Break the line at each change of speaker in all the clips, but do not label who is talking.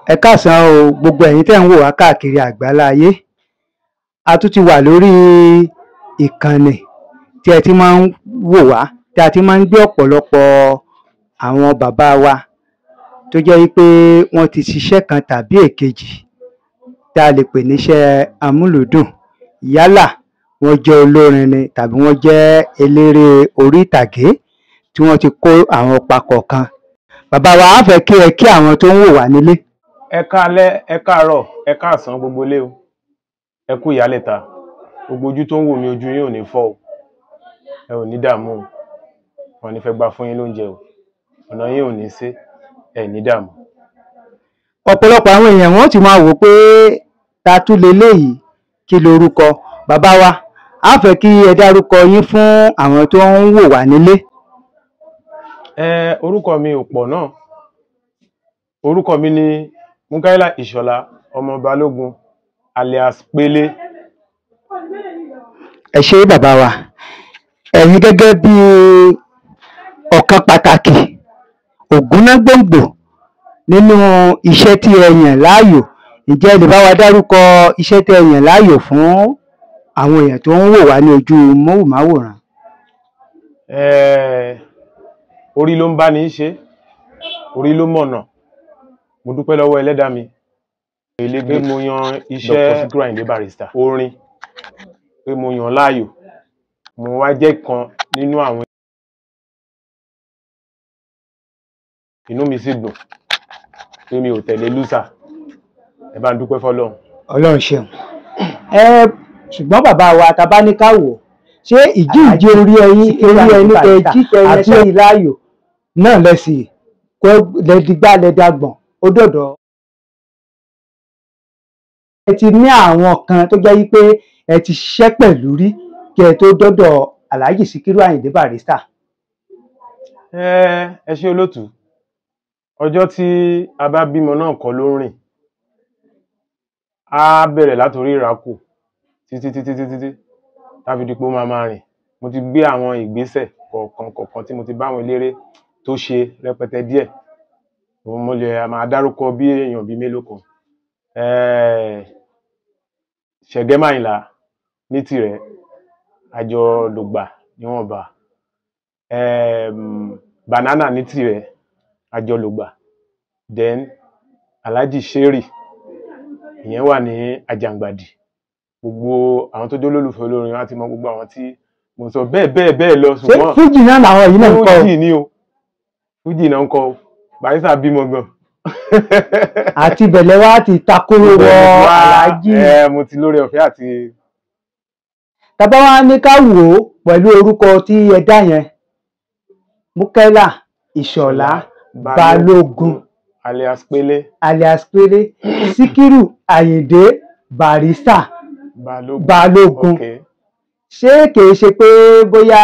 Ẹ káàsán o, gbogbo ẹ̀yin tẹ́ ń wò wá káàkiri àgbáláyé. A tún ti wà lórí ìkànnì tí ẹ ti máa ń wò wá, tí a ti máa ń gbé ọ̀pọ̀lọpọ̀ àwọn bàbá wa tó jẹ́ wípé wọ́n ti ṣiṣẹ́ kan tàbí èkejì tá a lè pè níṣẹ́ amúlùúdùn. Yálà wọ́n jẹ́ olórin ni tàbí wọ́n jẹ́ eléré orí ìtàgé tí wọ́n ti kó àwọn ipa kọ̀ọ̀kan. Bàbá wa, á fẹ́ kí ẹ kí àwọn tó ń wò wá nílé.
Ẹ káalẹ́, ẹ káàárọ̀, ẹ káàsán gbogbo ilé o. Ẹ kú ìyálẹ̀ta. Gbogbo ojú tó ń wò mí, ojú yín ò ní fọ́ o. Ẹ ò ní dààmú o. Wọn ní fẹ́ gbà fún yín lóúnjẹ o. Ọ̀nà yín ò ní sé, ẹ ní dààmú.
Ọ̀pọ̀lọpọ̀ àwọn èèyàn wọ́n ti máa wò pé ta tún leléyìí, kí lorúkọ. Bàbá wa, á fẹ́ kí ẹ dárúkọ yín fún àwọn tó ń wò wá nílé.
Orúkọ mi ò pọ̀ náà. Orúkọ mi ni Mukaila Ìṣọ̀lá ọmọ Balógun alias Pélé.
Ẹ ṣé bàbá wa. Ẹ̀yin gẹ́gẹ́ bí ọ̀kan pàtàkì, ògúnnágbòǹgbò nínú iṣẹ́ tí ẹ yàn láàyò, ǹjẹ́ ẹ lè bá wa dárúkọ iṣẹ́ tí ẹ yàn láàyò fún àwọn èèyàn tó ń wò wá ní ojú móhùnmáwòrán?
Orí ló ń bá ní í ṣe, orí ló mọ̀nà. Mo dúpẹ́ lọ́wọ́ ẹlẹ́dàá mi pé mo yan iṣẹ́ Dr. Sikiru Ayinde Barrister orin, pé mo yàn láàyò. Mo wá jẹ́ kan nínú àwọn. Inú mi sì dùn pé mi ò tẹ̀lé lúsà. Ẹ bá ń dúpẹ́ fọ́lọ́run.
Ọlọ́run ṣeun. Ṣùgbọ́n bàbá wa, ta bá ní ká wò, ṣé ìjíǹde orí ẹni tẹ jíjẹ ẹṣẹ́ láàyò náà lẹ́sìn kó lẹ́dígbà lẹ́dàgbọ̀n ó dọ̀dọ̀? Ẹ ti ní àwọn kan tó jẹ́ wípé ẹ ti ṣiṣẹ́ pẹ̀lú rí kí ẹ tó dọ́dọ̀ Alhaji Sikiru Ayinde Barrister.
Ẹ ṣé olótù. Ọjọ́ tí a bá bímọ náà kọ́ ló ń rìn. Á bẹ̀rẹ̀ látorí ìrákò títí táfi di pé ó máa rìn. Mo ti gbé àwọn ìgbésẹ̀ kọ̀ọ̀kan tí mo ti bá àwọn eléré tó ṣe rẹpẹtẹ díẹ̀. Mo lè máa dárúkọ bí èèyàn bíi mélòó kan. Ṣẹ̀gẹ́ Máyìnlá ní tirẹ̀, àjọ lògbà níwọ̀nba. Banana ní tirẹ̀, àjọ lògbà. Then Alhaji Sherry, ìyẹn wà ní Àjàngbàdì. Gbogbo àwọn tó jẹ́ olólùfẹ́ olórin láti mọ gbogbo àwọn tí mo sọ bẹ́ẹ̀ lọ. Ṣùgbọ́n
fújì náà làwọn yìí náà ń kọ.
Fújì ni o, fújì náà ń kọ. Barrister bímọ gan.
Àti bẹ̀lẹ̀ wá ti takoro wọ Alhaji.
Mo ti lórí ọ̀fẹ́ àti.
Tàbá wá ní ká wò ó pẹ̀lú orúkọ tí ẹ dá yẹn, Mukaila Ìṣọ̀lá Balógun
alias Pélé.
alias Pélé. Sikiru Ayinde Barrister Balógun.
Okay.
Ṣé kìí ṣe pé bóyá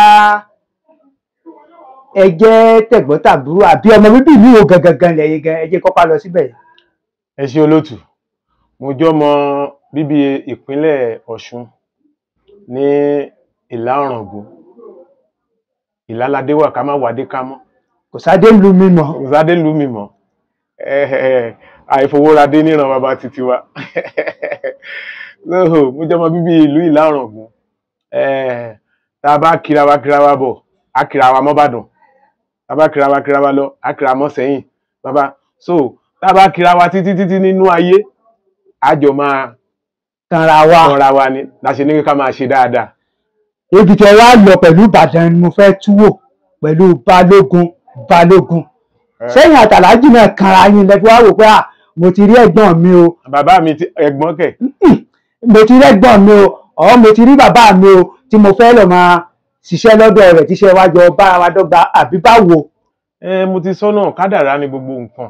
ẹ jẹ́ tẹ̀gbọ́ntàbúrò àbí ọmọ bíbí ìlú wo gangan lẹ́yìn gan? Ẹ jẹ́ kọ́kọ́ lọ síbẹ̀.
Ẹ ṣé olótù. Mo jẹ́ ọmọ bíbí ìpínlẹ̀ Ọ̀ṣun ní Ìlá Ọ̀ràngún. Ìláládé wà ká má wádé ká mọ́.
Kò sádé lu mi mọ́.
Kò sádé lu mi mọ́. Àìfowóradé níran bàbá titi wa. Mo jẹ́ ọmọ bíbí ìlú Ìlá Ọ̀ràngún. Tá a bá kira wa bọ̀, á kira wa mọ́ Ìbàdàn. Tá a bá kira wa lọ, á kira mọ́ Sẹ́yìn. Bàbá, so tá a bá kira wa títí nínú ayé, á jọ máa tanra wa ni. Láṣẹ ní ká máa ṣe dáadáa.
Ibi tí ẹ wá lọ pẹ̀lú Ìbàdàn ni mo fẹ́ túwò pẹ̀lú Balógun. Sẹ́yìn àtàlájì náà kanra yín lẹ́gbẹ́ wá wò pé mo ti rí ẹ̀gbọ́n mi o.
Bàbá mi ti ẹ̀gbọ́n kẹ̀.
Mo ti rí ẹ̀gbọ́n mi o, mo ti rí bàbá mi o tí mo fẹ́ lọ máa ṣiṣẹ́ lọ́dọ̀ rẹ̀ tíṣẹ́ wá jọ bára wa dọ́gba àbí báwo?
Mo ti sọ́nà kádàrá ni gbogbo nǹkan.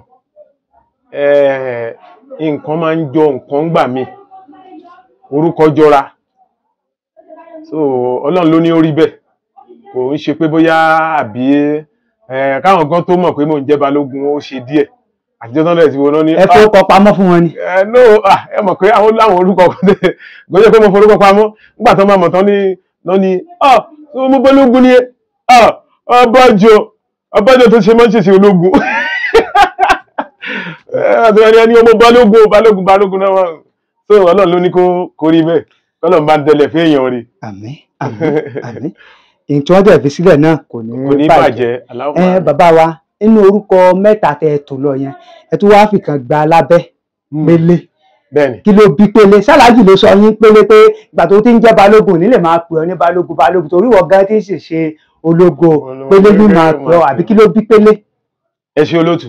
Nǹkan máa ń jọ nǹkan gbà mí. Orúkọ jọra. So Ọlọ́run ló ní ó rí bẹ́ẹ̀. Kò ń ṣe pé bóyá àbí káwọn gan tó mọ̀ pé mò ń jẹ́ Balógun ó ṣe díẹ̀. Àtijọ́ tán lẹ̀ tí wọ́n ní.
Ẹ forúkọ pamọ́ fún wọn ni.
No, ẹ mọ̀ pé àwọn láwọn orúkọ kan tẹ̀. Gbọ́dọ̀ pé mo forúkọ pamọ́. Nígbà tó máa mọ̀ tán ní mo Balógun ni Ọbájọ́ tó ṣe máa ń ṣèṣe ológun. ẹni ọmọ balógun náà wà so Ọlọ́run ló ní kó rí bẹ́ẹ̀ Ọlọ́run bá ń tẹlẹ̀ fún èèyàn rí.
àmín àmín èyí tí wọ́n dẹ̀ fi sílẹ̀ náà kò ní
bàjẹ́.
bàbá wa nínú orúkọ mẹ́ta tẹ ẹ tò lọ yẹn ẹ tún wáá fìkan gba lábẹ́ pélé kí ló bí pélé ṣáláàjì ló sọ yín pélé pé ìgbà tó ti ń jẹ́ balógun nílẹ̀ máa pè ọ́ ní balógun torí wọ́n gan ti ń ṣe ológo pélé ní máa pè ọ́ àbí kí ló bí pélé.
ẹ ṣe olóòtú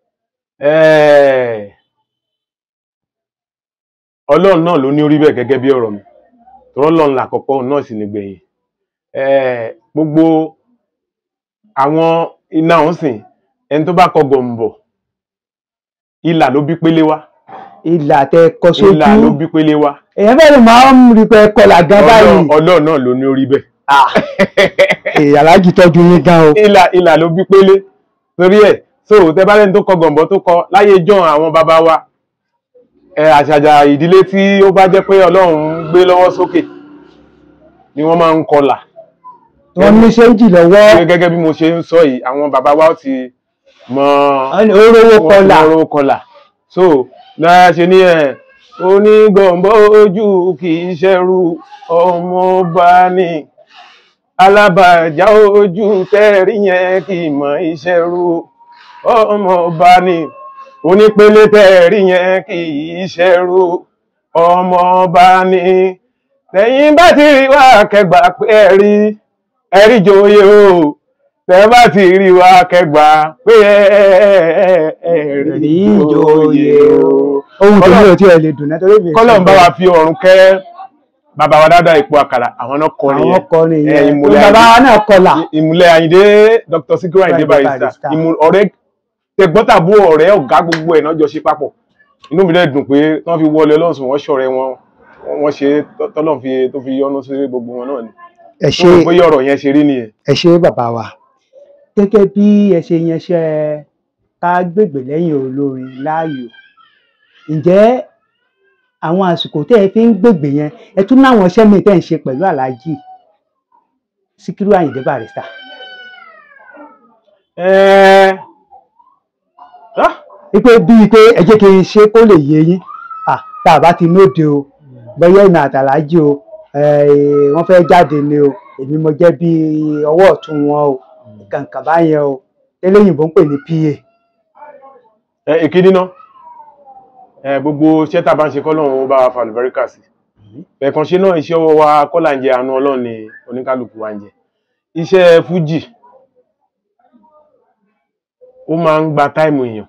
Ọlọ́run náà ló ní orí bẹ́ẹ̀ gẹ́gẹ́ bí ọ̀rọ̀ mi tọ́rọ́ Ọlọ́run làkọ́kọ́ náà sì ní gbẹ̀yìn gbogbo àwọn iná ọ̀sìn ẹni tó bá kọ gọ̀m̀bọ̀ ìlà ló bí pélé wá.
ìlà tẹ kọ sójú
ìlà ló bí pélé wá.
èèyàn fẹ́ẹ́ lè máa ń rí pé kọlà gan báyìí.
Ọlọ́run náà ló ní orí bẹ́ẹ̀.
Aláàjì tọ́jú yín gan o.
ìlà ló bí pélé torí ẹ̀ so tẹ bá lẹ́ni tó kọ gọ̀m̀bọ̀ tó kọ láyé jọ́n àwọn bàbá wa àṣàjà ìdílé tí ó bá jẹ́ pé Ọlọ́run ń gbé lọ́wọ́ sókè ni wọ́n máa ń kọlà.
wọ́n ní ṣéǹjì lọ́wọ́.
gẹ́gẹ́ bí mo ṣe ń sọ yìí àwọn bàbá wa ti mọ
orówó
kọlà so náà ṣe ní onígọ̀m̀bọ̀ ojú kì í ṣẹrú ọmọ bá ní alábàjá ojú tẹ́rí yẹn kì í mọ ìṣẹrú ọmọ bá ní onípele tẹ́rí yẹn kì í ṣẹrú ọmọ bá ní lẹ́yìn bá ti rí wá kẹgbà pé ẹ̀rí joyè o tẹ́ bá ti rí wá kẹgbà pé ẹ̀rí joyè o.
ohun tó ní o tí ẹ lè dùn náà torí mi.
Kọ́lọ́run bá wa fi ọ̀run kẹ́ bàbá wa dáadáa ipò àkàrà àwọn náà kọrin
yẹn bàbá wa náà kọlà.
ìmùlẹ̀ Àyìndé Dr. Sikiru Àyìndé Barrister ọ̀rẹ́ tẹ̀gbọ́ntàbú ọ̀rẹ́ ọ̀gá gbogbo ẹ̀ náà jọ ṣe papọ̀ inú mi dẹ̀ dùn pé wọ́n fi wọlé lọ́sùn wọ́n ṣọ̀rẹ́ wọ́n ṣe tọ́lọ́run tó fi yọ́nú sí gbogbo wọn náà ni.
ẹ ṣe
bóyá ọ̀rọ̀ yẹn ṣe rí nìyẹn.
ẹ ṣe bàbá wa gẹ́gẹ́ bí ẹ ṣe yanṣẹ́ ká gbègbè lẹ́yìn olórin láàyò ǹjẹ́ àwọn àsìkò tẹ́ ẹ fi ń gbègbè yẹn ẹ tún láwọn iṣẹ́ míì tẹ́ ẹ ń ṣe pẹ̀lú Aláàjì Síkírù Àyìndé Barrister. Ipe bíi pé ẹ jẹ́ kí n ṣe kó lè yé yín tá a bá ti nóde o bẹ́yẹ́ ìnà àtàlájì o wọ́n fẹ́ jáde ni o èmi mo jẹ́ bí ọwọ́ ọ̀tún wọn o kàǹkà báyẹn o tẹ́lẹ̀yìnbó ń pè ní PA.
ìkíní náà gbogbo iṣẹ́ tá a bá ń ṣe kọ́lọ́run ó bá wa fa àlùbáríkà sí ẹ̀kan ṣe náà iṣẹ́ ọwọ́ wa kọ́là ń jẹ àánú Ọlọ́run ni oníkálukú wa ń jẹ iṣẹ́ fújì ó máa ń gba táìmù èèyàn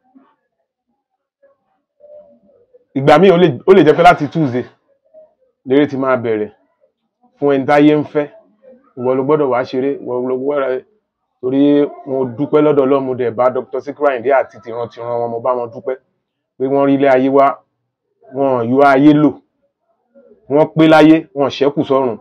ìgbà míì ó lè jẹ́ pé láti Tuesday lérè ti máa bẹ̀rẹ̀ fún ẹni táyé ń fẹ́ ìwọ ló gbọ́dọ̀ wá ṣeré ìwọ ló gbọ́dọ̀ torí mo dúpẹ́ lọ́dọ̀ Ọlọ́run mo dẹ̀ bá Dr. Sikiru Àyìndé àti tìran wọn mo bá wọn dúpẹ́ pé wọ́n rí ilé ayé wá wọn yọ ayé lò wọ́n pé láyé wọn ṣẹ́kù sọ́run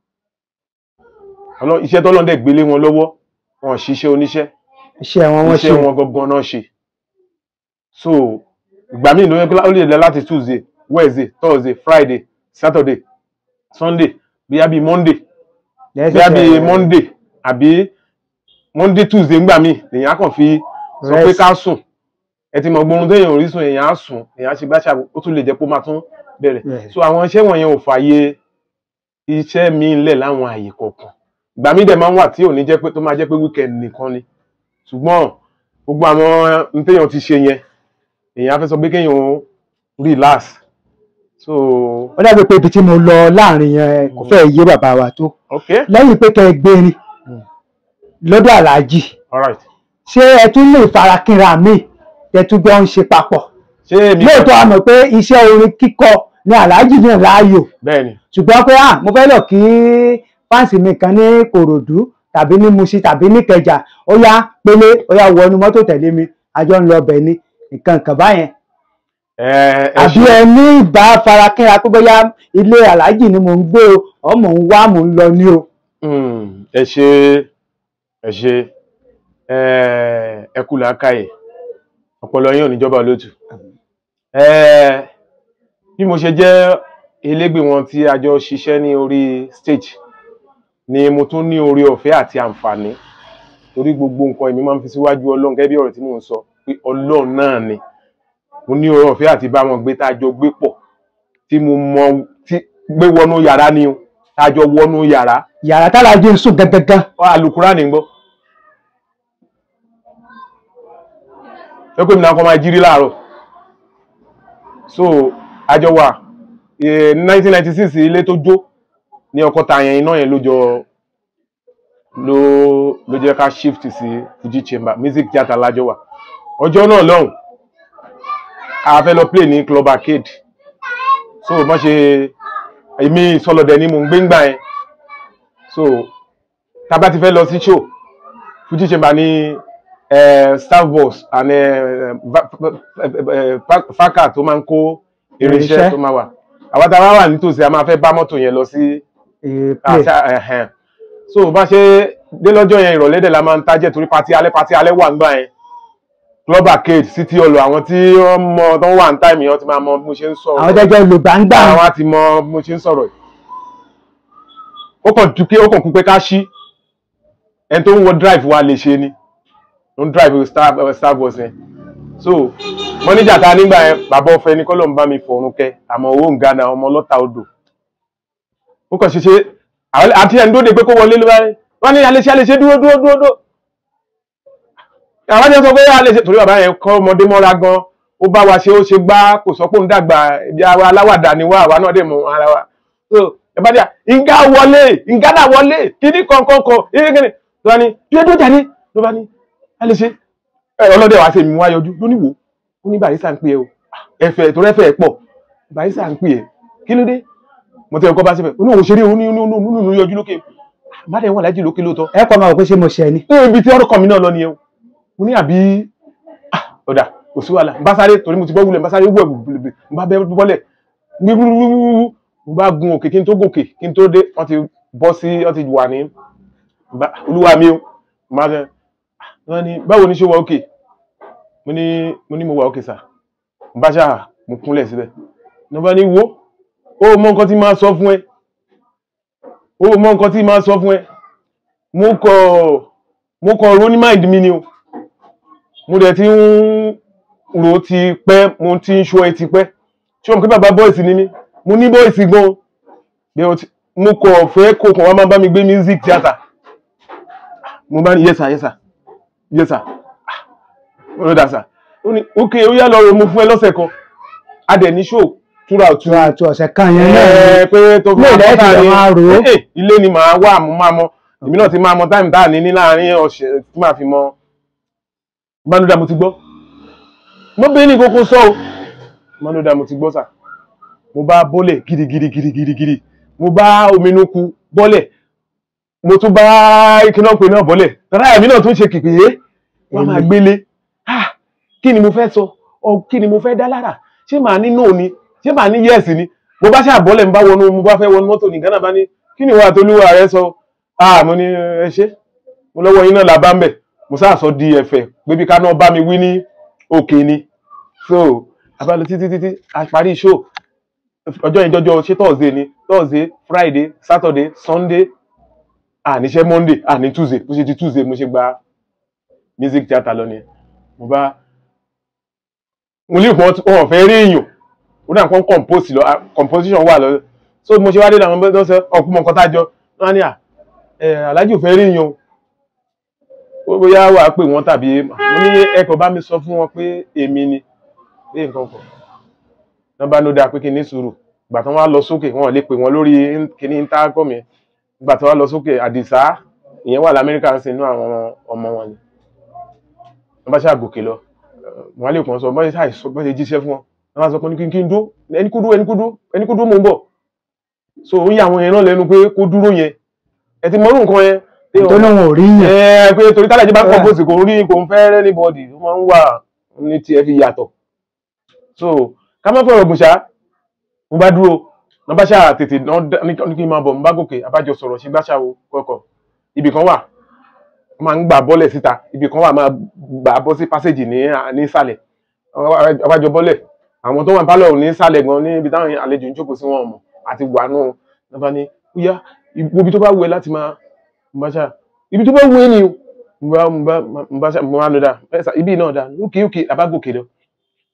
iṣẹ́ tọ́lọ́run dẹ̀ gbélé wọn lọ́wọ́ wọn ṣiṣẹ́ oníṣẹ́ iṣẹ́ wọn gangan náà ṣe so ìgbà míì ló yẹ ó lè lẹ láti Tuesday Wednesday Thursday Friday Saturday Sunday bíyá bíi Monday bíyá bíi Monday àbí Monday Tuesday ńgbà míì lèyàn á kàn fi sọ pé ká sùn ẹ ti mọ gbórun téèyàn orí sùn èèyàn á sùn èèyàn á ṣe gbáṣà ó tún lè jẹ́ pé ó máa tún bẹ̀rẹ̀ so àwọn iṣẹ́ wọ̀nyẹn ò fààyè iṣẹ́ mi ńlẹ̀ láwọn àyè kọ̀ọ̀kan ìgbà míì dẹ̀ máa ń wà tí ò ní jẹ́ pé tó máa jẹ́ pé weekend nìkan ni ṣùgbọ́n gbogbo àwọn téèyàn ti ṣe yẹn èèyàn á fẹ́ sọ pé kéèyàn relax so.
ó dàbí pé ibi tí mo lọ láàrin yẹn kò fẹ́ yé bàbá wa tó lẹ́yìn pé kẹ́ ẹ gbérin lọ́dọ̀ Aláàjì ṣé ẹ tún lè farakínra mi ẹ tún gbọ́ ń ṣe papọ̀ lóòótọ́ a mọ̀ pé iṣẹ́ orin kíkọ ni Aláàjì náà láàyò ṣùgbọ́n pé mo fẹ́ lọ kí fáǹsì mi kan ní Kòròdú tàbí ní Mùṣín tàbí ní Ìkẹjà ó yá pélé ó yá wọnú mọ́tò tẹ̀lé mi àjọ ń lọ bẹ̀ ni nǹkan kan báyẹn àbí ẹ ní ìbá farakínra pé bóyá ilé Aláàjì ni mò ń gbé o mò ń wá mò ń lọ ní o.
ẹ ṣe ẹ kú làákàyè ọpọlọ yín ò ní jọba lótú bí mo ṣe jẹ́ elégbè wọn tí a jọ ṣiṣẹ́ ní orí stage ni mo tún ní oore ọ̀fẹ́ àti àǹfààní torí gbogbo nǹkan èmi máa ń fi síwájú Ọlọ́run gẹ́gẹ́ bí ọ̀rọ̀ tí mò ń sọ pé Ọlọ́run náà ni mo ní oore ọ̀fẹ́ àti bá wọn gbé tá a jọ gbé pọ̀ tí mo mọ tí gbé wọnú yàrá ni o tá a jọ wọnú yàrá.
yàrá tálájì ń sùn gangan.
Àlùkùránì ń gbọ́. ẹ pé mi náà kọ́ máa jírí láàárọ̀. So àjọ wà 1996 ilé tó jó ní Ọkọ́ta yẹn, iná yẹn ló jẹ́ ká shift sí Fuji Chamber music theatre lájọ wà. Ọjọ́ náà lọ́hùn a fẹ́ lọ play ní Club Arcade. So wọ́n ṣe èmi Sọlọdẹ ni mò ń gbé ń gbà yẹn. So tá bá ti fẹ́ lọ sí show Fuji Chamber ní staff bus and faka tó máa ń kó irinṣẹ́ tó máa wà. Àwa tá a wà nítòsí a máa fẹ́ bá mọ́tò yẹn lọ sí so bá ṣe dé lọ́jọ́ yẹn ìrọ̀lẹ́ dẹ̀ la máa ń tájẹ̀ torí pati alẹ́ wà nígbà yẹn. Club Arcade City Hall àwọn tí wọ́n mọ tó wà ní táìmì yẹn wọ́n ti máa mọ bí mo ṣe ń sọ̀rọ̀.
àwọn jẹjẹ olùgbàǹgbà.
àwọn á ti mọ bí mo ṣe ń sọ̀rọ̀ yìí. ó kàn kú pé ká ṣí ẹni tó ń wọ drive wa lè ṣe ni ó ń drive star bus yẹn. So mọ́níjà ta nígbà yẹn bàbá ọ̀fẹ́ ní kọ́lọ̀ ń bá mi fọ̀run kẹ àmọ́ owó ń gánà ọmọ ọlọ́ta odò. ó kàn ṣe àti ẹni tó de pé kó wọlé ló bá rí wọ́n ní alẹ́ ṣe dúró. àwọn jẹ́ sọ pé alẹ́ ṣe torí bàbá yẹn kọ́ ọmọdé mọ́ra gan ó bá wa ṣe ó ṣe gbá kò sọ pé òun dàgbà ibi aláwàdà ni wá àwa náà dẹ̀ mọ ara wa. So ẹ bá dé ìgádà wọlé kíní kankan ìrìnkìrì ló bá ní dúró jáde ló bá ní alẹ́ ṣe ọlọ́dẹ wàá ṣe mi wá yọjú ló níwò ó ní Barrister ń pè é o ẹ̀fẹ̀ tó rẹ́fẹ̀ pọ̀ Barrister ń pè é kí ló dé mo tẹ́ ọkọ bá síbẹ̀ ó ní òun ṣeré òun yọjú lókè má dẹ̀ wọ́n lájì lókè lóòótọ́.
ẹ kọ́ máa wò pé ṣé mo ṣẹ ni.
ibi tí ọ̀rọ̀ kan mi náà lọ nìyẹn o mo ní àbí ọ̀dà kò sí wàhálà n bá sáré torí mo ti bọ́ wulẹ̀ n bá sáré wú ẹ̀bùbùlùbù n bá bẹ́ bọ́lẹ̀ mo bá gun òkè kí n tó gòkè kí n tó dé wọ́n ti bọ́ sí wọ́n ti wà ní olúwa mi o wọ́n ní báwo ni ṣé wà òkè mo ní mo wà òkè sà n bá ṣáà mo kúnlẹ̀ síbẹ̀ ní wọ́n bá ní wo ó mọ nǹkan tí máa sọ fún ẹ mo kọ ro ní mind mi ni o mo dẹ̀ ti ń ro ti pẹ́ mo ti ń ṣọ́ ẹ ti pẹ́ ṣé o mọ̀ pé bàbá bọ́ìsì ni mí mo ní bọ́ìsì gan mo kọ̀ fẹ́ kó kàn wá máa bá mi gbé music theatre mo bá ní yes sir ó dà sà ó ní ok ó yá lọ rò mo fún ẹ lọ́sẹ̀ kan a dẹ̀ ní show túra
ọ̀sẹ̀ kan yẹn náà
pé tó fi
máa rò ó
ilé ni màá wà mo máa mọ èmi náà ti máa mọ táìmù táà ní láàrin ọ̀sẹ̀ tí màá fi mọ Manoda mo ti gbọ́ mo bẹ́ẹ̀ ní kókó sọ o Manoda mo ti gbọ́ sà mo bá bọ́lẹ̀ gidigidi mo bá ominuku bọ́lẹ̀ mo tún bá ikiná pé náà bọ́lẹ̀ tọ́lá ẹ̀mí náà tún ṣe kìkì yé wọ́n máa gbélé kí ni mo fẹ́ sọ kí ni mo fẹ́ dá lára ṣé màá ní no ni ṣé màá ní yes ni mo bá ṣàbọ́lẹ̀ mo bá fẹ́ wọnú mọ́tò ní Ghana bá ní kí ni wà tó lúwa rẹ sọ mo ní ẹ ṣe mo lọ́wọ́ yín náà là bá ń bẹ̀ mo sáà sọ di ẹ̀fẹ̀ pé bí ká náà bá mi wí ní òkè ni so abálọ títí a parí show ọjọ́ yẹn jọjọ ṣé Thursday Friday Saturday Sunday níṣẹ́ Monday ní Tuesday bó ṣe ti Tuesday mo ṣe gba music theatre lọ nìyẹn mo lè pọ̀ wọn fẹ́ rí èèyàn ó dà nǹkan composition wà lọ so mo ṣe wá dé àwọn ọmọ ọsẹ ọkùnrin nǹkan tájọ wọn ní aláàjì ò fẹ́ rí èèyàn ó bóyá wà pé wọ́n tàbí mo ní ẹ̀kọ́ bá mi sọ fún wọn pé èmi ni pé nǹkan kan nọ́mbà ló dáa pé kí n ní sùúrù ìgbà tí wọ́n wá lọ sókè wọn ò lè pè wọ́n lórí kíní intercom yẹn ìgbà tí wọ́n wá lọ sókè Àdìsá ìyẹn wà lamẹ́ríkà ń sin inú àwọn ọmọ wọn ni wọ́n bá ṣáà gòkè lọ wọ́n lè kàn sọ bọ́ ṣe jíṣẹ́ fún wọn wọ́n bá sọ pé kí n dó ẹni kó dó mò ń bọ̀ so ó yà àwọn yẹn náà lẹ́nu pé kó dúró yẹn ẹ ti mọ́rú nǹkan yẹn
tó náà wọn ò rí yẹn
pé torí tálẹ̀ jẹ́ bá kọ́ bóòsì kò ń fẹ́ anybody ó máa ń wà ní tiẹ̀ fi yàtọ̀ so ká má fọ̀rọ̀ gùnṣá mo bá dúró wọ́n bá ṣáà tètè ní kí n máa bọ̀ mo bá gòkè abájọ sọ̀rọ̀ sí gbáṣà wo kọ̀ọ̀kọ̀ ibì kan wà máa ń gbà bọ́lẹ̀ síta ibì kan wà máa gbà bọ́ sí passage ní ìsàlẹ̀ abájọ bọ́lẹ̀ àwọn tó wà pálọ̀ ní ìsàlẹ̀ gan ní ibi táwọn àlejò ń jókòó sí wọn mọ̀ àti wà nù nípa ní bóyá ibi tó bá wù ẹ́ láti máa mo bá ṣáà ibi tó bá wù ẹ́ ni mo bá ṣáà mo máa lọ dà ibi náà dà òkè àbá gòkè lọ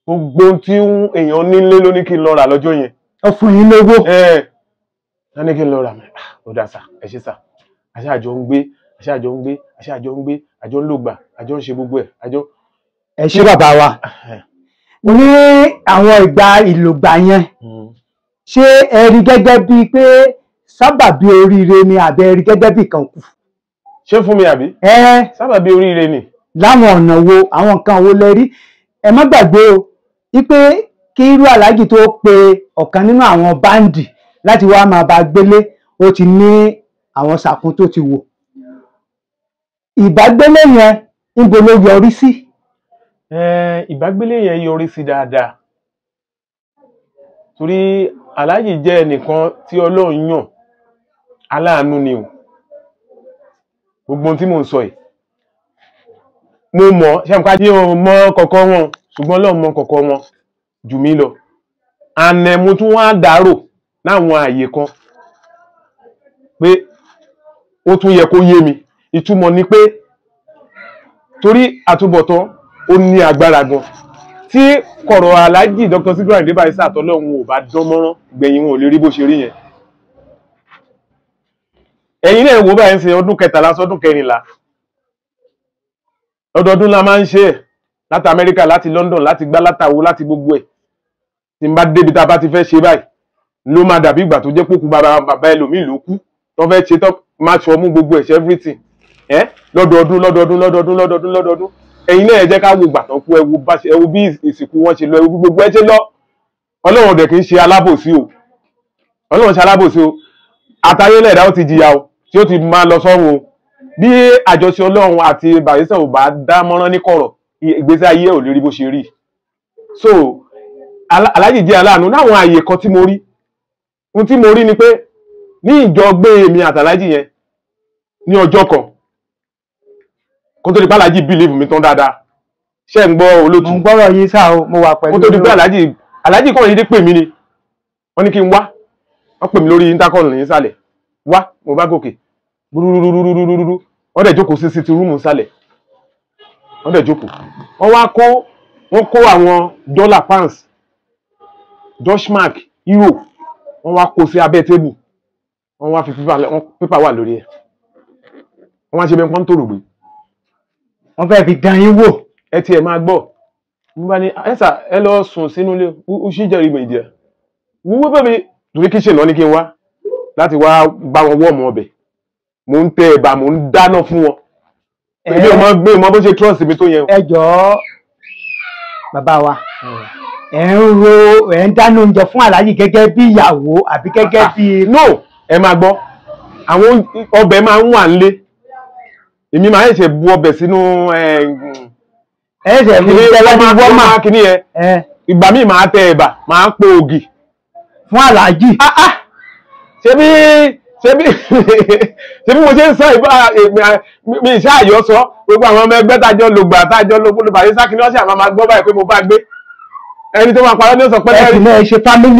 gbogbo tí èèyàn nílé ló ní kí n lọ rà lọ́jọ́ yẹn.
ó fún yín lówó.
wọ́n ní kí n lọ rà ó dà sà ẹ ṣé sà àṣà àjọ ń gbé àjọ ń lògbà àjọ ń ṣe gbogbo ẹ̀ àjọ.
ẹ ṣé bàbá wa ní àwọn ìgbà ìlògbà yẹn ṣé ẹ rí gẹ́gẹ́ bíi pé sábàbí oríire ni àbí ẹ rí gẹ́gẹ́ bíi kan kù.
ṣé fún mi àbí. sábàbí oríire ni.
láwọn ọ̀nà wo àwọn nǹkan wo lẹ rí ẹ má gbàgbé o wípé kí irú aláàjì tó pe ọ̀kan nínú àwọn báǹdì láti wá máa bá gbélé ó ti ní àwọn sàkún tó ti wò ìbágbélé yẹn níbo ló yọrí sí.
ìbágbélé yẹn yọrí sí dáadáa torí aláàjì jẹ́ ẹnìkan tí Ọlọ́run yàn aláàánú ni o gbogbo ohun tí mò ń sọ yìí mo mọ̀ ṣé àmì kájí ò mọ kọ̀kọ̀ wọn ṣùgbọ́n Ọlọ́run mọ kọ̀kọ̀ wọn jù mí lọ àná mo tún wá dárò láwọn àyè kan pé ó tún yẹ kó yé mi ìtumọ̀ ni pé torí àtúbọ̀tán ó ní agbára gan tí kọ̀rọ̀ aláàjì Dr. Sikiru Ayinde Barrister àtọ́lọ́run ò bá dán mọ́rán gbẹ̀yìn wọn ò lè rí bó ṣe rí yẹn. ẹ̀yin náà wò báyìí ń ṣe ọdún 13 sọdún 14 ọdọọdún la máa ń ṣe ẹ̀ láti Amẹ́ríkà láti London láti gbá látàwó láti gbogbo ẹ̀ tí n bá débi tá a bá ti fẹ́ ṣe báyìí ló máa dàbí ìgbà tó jẹ́ pókú bàbá ẹlòmíì ló kú tó fẹ́ ṣe tó máa ṣọ mú gbogbo ẹ̀ṣẹ̀ everything lọ́dọọdún ẹ̀yin náà ẹ jẹ́ ká wo ìgbà tán kú ẹ wo bí ìsìnkú wọn ṣe lọ ẹ wo gbogbo ẹ ṣe lọ Ọlọ́run ọ̀dẹ̀ kì í ṣe alábòsí o Ọlọ́run ṣe alábòsí o àtayé lẹ̀dá ó ti jìyà o tí ó ti máa lọ sọ́run o bí àjọṣe Ọlọ́run àti Barrister ò bá dá mọ́rán ní kọ̀rọ̀ ìgbésí ayé ò lè rí bó ṣe rí so aláàjì jẹ́ aláàánú láwọn àyè kan tí mo rí ohun tí mo rí ni pé ní ìjọ gbé èmi àtàlájì yẹn ní ọjọ́ kan kó tó di pé aláàjì bílíìfù mi tán dáadáa ṣé ń gbọ́ olóòtú.
mo ń gbọ́rọ̀ yín sáà o mo wà pẹ̀lú.
kó tó di pé aláàjì kọ́ yìí dé pè mí ni wọ́n ní kí n wá wọ́n pè mí lórí intercom ní ìsàlẹ̀ wá mo bá gòkè rúrúrúrúrúrúrú wọ́n dẹ̀ jókòó sí sitting room ìsàlẹ̀ wọ́n dẹ̀ jókòó wọ́n kó àwọn dollar pounds Deutschmark euro wọ́n wá kó sí abẹ́ tébù wọ́n wá fi pépà wà lórí ẹ̀ wọ́n wá ṣe bẹ́ẹ̀ pọ́n tó rògbé
wọ́n fẹ́ fi dán yín wò.
ẹ tiẹ̀ máa gbọ́ mo bá ní ẹ̀sà ẹ lọ sùn sínú ilé uṣíjẹ́ ìmọ̀ ìdíẹ̀ wúwo bẹ́ẹ̀ mi torí kíṣìn lọ ní kí n wá láti wá bá wọn wọ́ọ̀mù ọbẹ̀ mò ń tẹ ẹ̀bà mò ń dáná fún wọn èmi ò mọ gbé mọ bó ṣe trust mi tó yẹn.
ẹ jọ̀ọ́ bàbá wa ẹ ń dáná oúnjẹ fún aláàjì gẹ́gẹ́ bí ìyàwó àbí gẹ́gẹ́ bí.
no ẹ máa gbọ́ àwọn ọbẹ̀ máa ń wà nílé èmi máa ń ṣe bu ọbẹ̀ sínú
ẹ̀ẹ́dẹ̀ mú tẹ́lẹ̀ ní wọ́mà
kìíní yẹn ìgbà míì máa tẹ ẹ̀bà máa ń po ògì
fún aláàjì.
ṣebí mo ṣe ń sọ mi ìṣe àyọ sọ gbogbo àwọn ọmọ ẹgbẹ́ tájọ lògbà tájọ lògbò Barrister kí ni wọ́n ṣe àmọ́ máa gbọ́ báyìí pé mo bá gbé ẹni tó máa parọ́ ní ó sọ pé
ẹ sì náà ṣe fámìlì.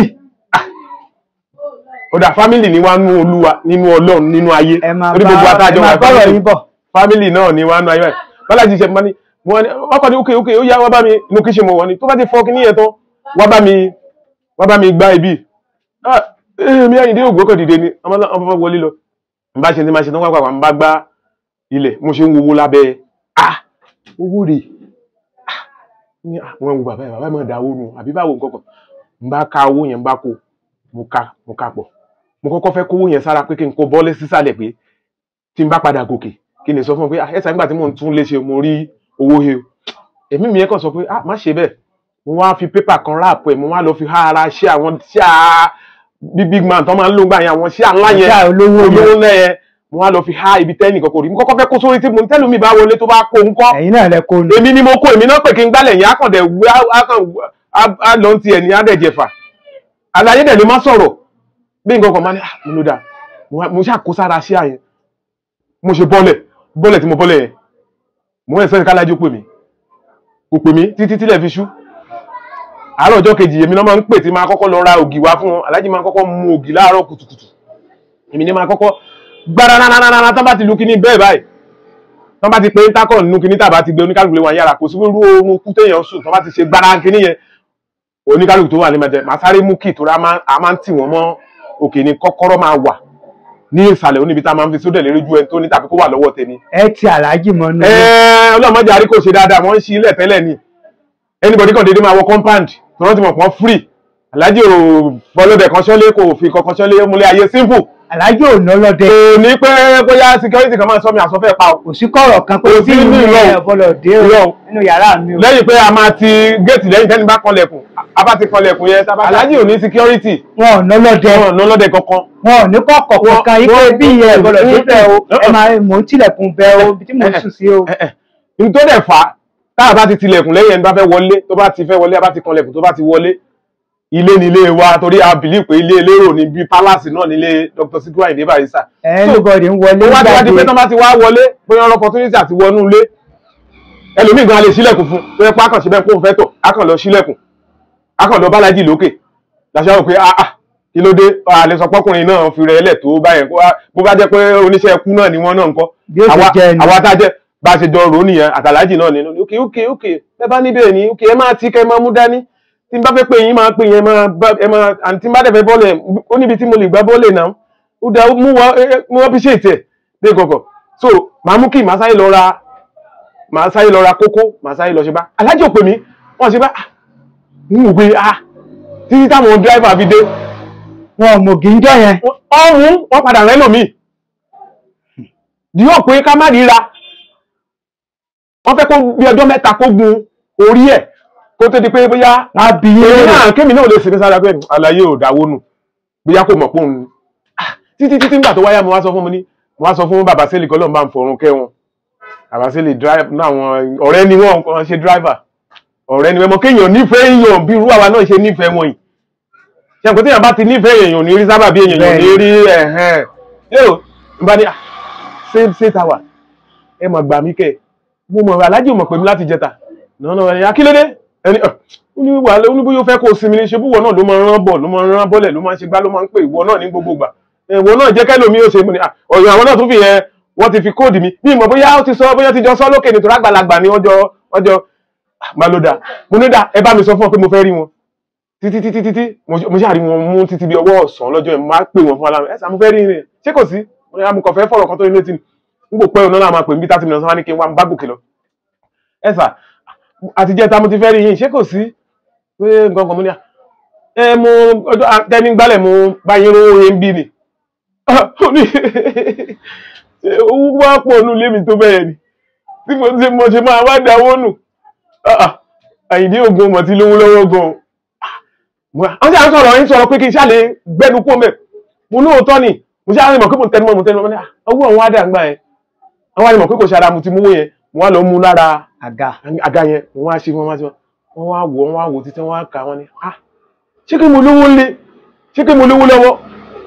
ó dà fámìlì ni wá nú Olúwa nínú Ọlọ́run nínú ayé torí gbogbo àtàjọ wà fámìlì náà ni wá nú ayé Bọ́lájí ṣe mọ́ni wọ́n kọ́ ní ókè ó yá wá bá mi inú kí ṣe mọ̀ wọ́n ni tó bá ti fọ́ kí níyẹn tán wá bá mi gbá ibi mi Àyìndé ògbó kọ̀ dìde ni ọmọ wọlé lọ n bá ṣe ní máa ṣe tán pàpà n bá gbá ilẹ̀ mo ṣe ń wo owó lábẹ́ owó rè wọ́n wo bàbá ẹ̀ mọ̀ dáwó nù àbí báwo nǹkan kan n bá ka owó yẹn n bá kó mo ka pọ̀ mo kọ́kọ́ fẹ́ kówó yẹn sára pé kí n kó bọ́lé sísàlẹ̀ pé tí n bá padà gòkè kí n lè sọ fún un pé ẹ̀sà nígbà tí mò ń tún lé ṣe mo rí owó he o èmi mi yẹn kàn sọ pé má ṣe bẹ́ẹ̀ mo wá fi pépà kan ráàpù ẹ̀ mo wá lọ fi há ara ṣé àwọn ṣá big man tó máa ń lò gbà yẹn àwọn ṣá ńlá yẹn olówó náà yẹn mo wá lọ fi há ibi tẹ́nì kankan rí mo kọ́kọ́ fẹ́ kó sórí tí mo ní tẹ́lu mi bá wọlé tó bá kó ń kọ́
ẹ̀yin náà lẹ kó ní.
èmi ni mo kó èmi náà pè kí n gbálẹ̀ yẹn akàndẹ̀ á lọ ti ẹ̀ ní adẹ̀jẹ̀fà àlàyé dẹ̀ ló má sọ̀rọ̀ bí nǹkan kan máa ní mo ló dáa mo ṣàkó sára ṣé àyẹn mo ṣe bọ́lẹ̀ tí mo bọ́lẹ̀ yẹn mo ẹ̀ sẹ́ni kálájú pè mí kò pè mí títí tílẹ̀ fi ṣú àárọ̀ ọjọ́ kejì èmi náà máa ń pè tí máa kọ́kọ́ lọ ra ògì wá fún wọn aláàjì máa kọ́kọ́ mu ògì láàárọ̀ kùtùkùtù èmi ní máa kọ́kọ́ gbáranánánáná tán bá ti lu kíní bẹ́ẹ̀ báyìí tán bá ti pé tákọ̀ nínú kíní tàbá ti gbé oníkálùkù lé wọn yára kò sí irú oorun kú téèyàn sùn tán bá ti ṣe gbára kíní yẹn oníkálukú tó wà ní mẹ́tẹ́ màá sáré mú kí ìtura a máa ń tì wọ́n mọ́ òkè ní kọ́kọ́rọ́ máa wà ní ìsàlẹ̀ oníbi tá a máa ń fi sódẹ̀ lérí ju ẹni tó ní tàbí kó wà lọ́wọ́ tèmi.
ẹ ti aláàjì mọ́nú.
ọlọ́mọdé àrí kò ṣe dáadáa wọ́n ń ṣí ilẹ̀ tẹ́lẹ̀ ni anybody kan dédé máa wọ compound tí wọ́n ti mọ̀ pọ́n free aláàjì ò fọlọ́bẹ̀ kan ṣọ́lé kò fi kankan ṣọ́lé múlẹ̀ ayé simple.
aláàjì ò ná lọ́dẹ.
kò ní pé bóyá security kan máa sọ mi àsọfẹ́ pa o.
kò sí kọ̀rọ̀ kan pé tí ìlú ẹ̀ bọ́lọ̀ dé o nínú yàrá mi o.
lẹ́yìn pé a máa ti géètì lẹ́yìn tẹ́ni bá kanlẹ̀kùn a bá ti kanlẹ̀kùn yẹn aláàjì ò ní security.
wọn ò ná lọ́dẹ.
wọn ò ná lọ́dẹ kankan.
wọn ò ní kọ̀kọ̀ kankan yí pé bí ẹ̀ bọ́lọ̀ dé bẹ́ẹ̀ o ẹ máa mò ń tilẹ̀kùn bẹ́ẹ̀ o ibi tí mò ń sùn sí o.
nítorí ẹ̀ fà á táà bá ti tilẹ̀kùn lẹ́yìn ẹni bá fẹ́ wọlé tó bá ti fẹ́ wọlé a bá ti kanlẹ̀kùn tó bá ti wọlé ilé nílé wa torí a bìlí pé ilé elérò ní bí palace náà nílé Dr. Sikiru Ayinde Barrister.
everybody ń wọlé
jáde. wọ́n ti pé tán bá ti wá wọlé bóyá ọ̀rọ̀ opportunity àti wọnú ilé ẹlòmíì gan lè ṣílẹ̀kùn fún bóyá pé akàn ṣe bẹ́ẹ̀ kó fẹ́ tọ̀ akàn lọ ṣílẹ̀kùn akàn lọ bálájì lókè làṣà rò pé kí ló dé àlè sọ pọ́kùnrin náà fi rẹ̀ ẹlẹ̀ tó báyẹn bó bá jẹ́ pé oníṣẹ́ ẹkú náà ni wọ́n náà ń kọ́ àwa tá a jẹ́ bá a ṣe jọ rò ó nìyẹn àtàlájì náà nínú ok ẹ bá níbẹ̀ ni ok ẹ máa tí kẹ́ ẹ máa mú dání tí n bá fẹ́ pé yín máa pè yín ẹ máa àǹtí bá dẹ̀ fẹ́ bọ́ọ̀lẹ̀ ó níbi tí mo lè gbá bọ́ọ̀lẹ̀ náà ó dá mú wọ́n fi ṣe ìtẹ̀ dé kọ̀kọ̀ so màá mú kí màá sáré lọ ra kókó màá sáré lọ ṣe bá alájì ò pè mí wọ́n ṣe bá ń wò pé títí táwọn dráìvà fi dé
wọn ò mọ̀ gíńjọ́ yẹn
wọ́n padà rẹ́ lòmíì yóò pé ká má ríra wọ́n fẹ́ kó bí ọjọ́ mẹ́ta kó gun orí ẹ̀ kó tó di pé bóyá
abiyé
náà kémi náà lè ṣeré sára pé àlàyé ò dáwó nù bóyá kò mọ̀ pé òun títí nígbà tó wáyà mo wá sọ fún bàbá sẹ́lì kọ́lọ́ bá ń fọ̀run kẹ́ wọn bàbá sẹ́lì drive náà wọn ọ̀rẹ́ ni wọ́n kàn ṣe driver ọ̀rẹ́ ni wọ́n mọ̀ kéèyàn nífẹ̀ẹ́ èèyàn bí irú àwa náà ṣe nífẹ̀ẹ́ wọn yìí ṣe àpótí èèyàn bá ti nífẹ̀ẹ́ èèyàn ní rí sábà bí èèyàn ní rí yóò n bá ní ṣé tàwà ẹ mọ̀ gbà mí kẹ́ mo mọ̀ alájì mọ̀ pé mi láti jẹta náà akílódé ẹni oníbóyó fẹ́ kó sinmi ní ṣe búwọ̀ náà ló máa ń rán bọ̀ ló máa ń rán bọ́lẹ̀ ló máa ń ṣe gbá ló máa ń pè ìwọ náà ní gbogbo gbà ìwọ náà jẹ́ kẹ́lòmí ó ṣe mú ni ọ̀yọ́ àwọn náà tún fi yẹn wọ́n ti fi kóòdì mi ní ìmọ̀ bóyá ó ti sọ bóyá ti jọ sọ lókè nítorí àgbàlagbà ní ọjọ́ malódà mo ní dà ẹ bá mi sọ fún ọ pé mo fẹ́ rí wọn títí mo ṣáà rí wọn mú títí bí ọwọ́ ọ̀sán lọ́jọ́ ẹ̀ máa pè wọn fún aláwọ̀ ẹ̀sà mo fẹ́ rí rìn ṣé kò sí mo kàn fẹ́ fọ̀rọ̀ kan tó ní létí n kò pẹ́ òun náà máa pè mí 30 minutes wá ní kí n wá bá gòkè lọ ẹ̀sà àtijẹ́ta mo ti fẹ́ rí yín ṣé kò sí pé nǹkan kan mo ní mo ọjọ́ tẹ́ni gbálẹ̀ mo bá yín rówó yẹn bí ni ó ní owó wá pọ̀ nù lémi tó bẹ̀rẹ̀ ni tí mo ṣe máa wá dáwó nù Àyìndé Ògún mọ̀ tí lówó lọ́wọ́ gan-an wọ́n ṣe à ń sọ̀rọ̀ yín sọ̀rọ̀ pé kí n ṣáà lè gbẹ́nu kó mẹ́ mo ní òótọ́ ni mo ṣe àrìmọ̀ pé mo tẹnumọ́ ní owó àwọn àdàgbà yẹn àwọn àrìmọ̀ pé kò ṣe ara mo ti mówó yẹn mo wá lọ mú lára àga yẹn wọ́n wá ṣe wọ́n wá wò títí wọ́n wá kà wọ́n ní ṣé kí mo lówó lé ṣé kí mo lówó lọ́wọ́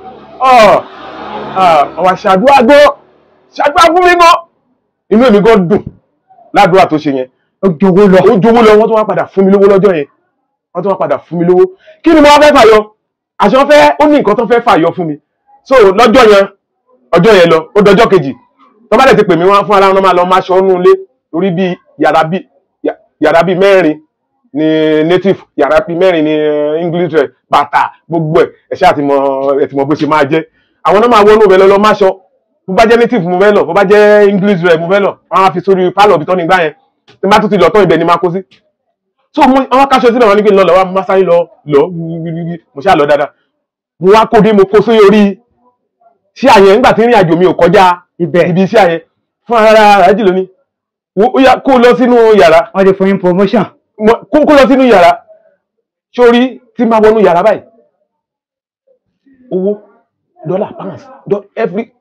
ọ̀wà ṣàdúrà fún mi gan inú èmi gan dùn ládùúrà tó ṣe yẹn ó jowó lọ wọ́n tún wá padà fún mi lówó lọ́jọ́ yẹn wọ́n tún wá padà fún mi lówó kí ni mo wá fẹ́ fàyọ àṣọ fẹ́ ó ní nǹkan tó fẹ́ fàyọ fún mi so lọ́jọ́ yẹn ọjọ́ yẹn lọ ó dọjọ́ kejì tó bá dẹ̀ ti pè mí wá fún ara wọn máa lọ máa ṣọ́ nú ilé lórí bí yàrá bíi mẹ́rin ní native yàrá bíi mẹ́rin ní English rẹ̀ bàtà gbogbo ẹ̀ ṣáà ti mọ bó ṣe máa jẹ́ àwọn náà máa wọnú rẹ̀ lọ máa ṣọ bó bá jẹ́ native mo fẹ́ lọ bó bá jẹ́ English rẹ̀ mo fẹ́ lọ wọ́n á fi sórí pálọ̀ bí tọ́ nígbà yẹn tí má tún ti lọ tán ibẹ̀ ni máa kó sí so àwọn akáṣọ sílẹ̀ wọn ní kí n lọ wá má sáré lọ mo ṣáà lọ dáadáa mo wá kó dé mo kó sórí orí sí àyẹn nígbà tí ìrìn àjò mi ò kọjá ibi sí àyẹn fún ara àrájì lónìí ó yá kó lọ sínú yàrá
wọ́n ti fún yín promotion
kó lọ sínú yàrá sórí tí máa wọnú yàrá báyìí owó dollar pounds every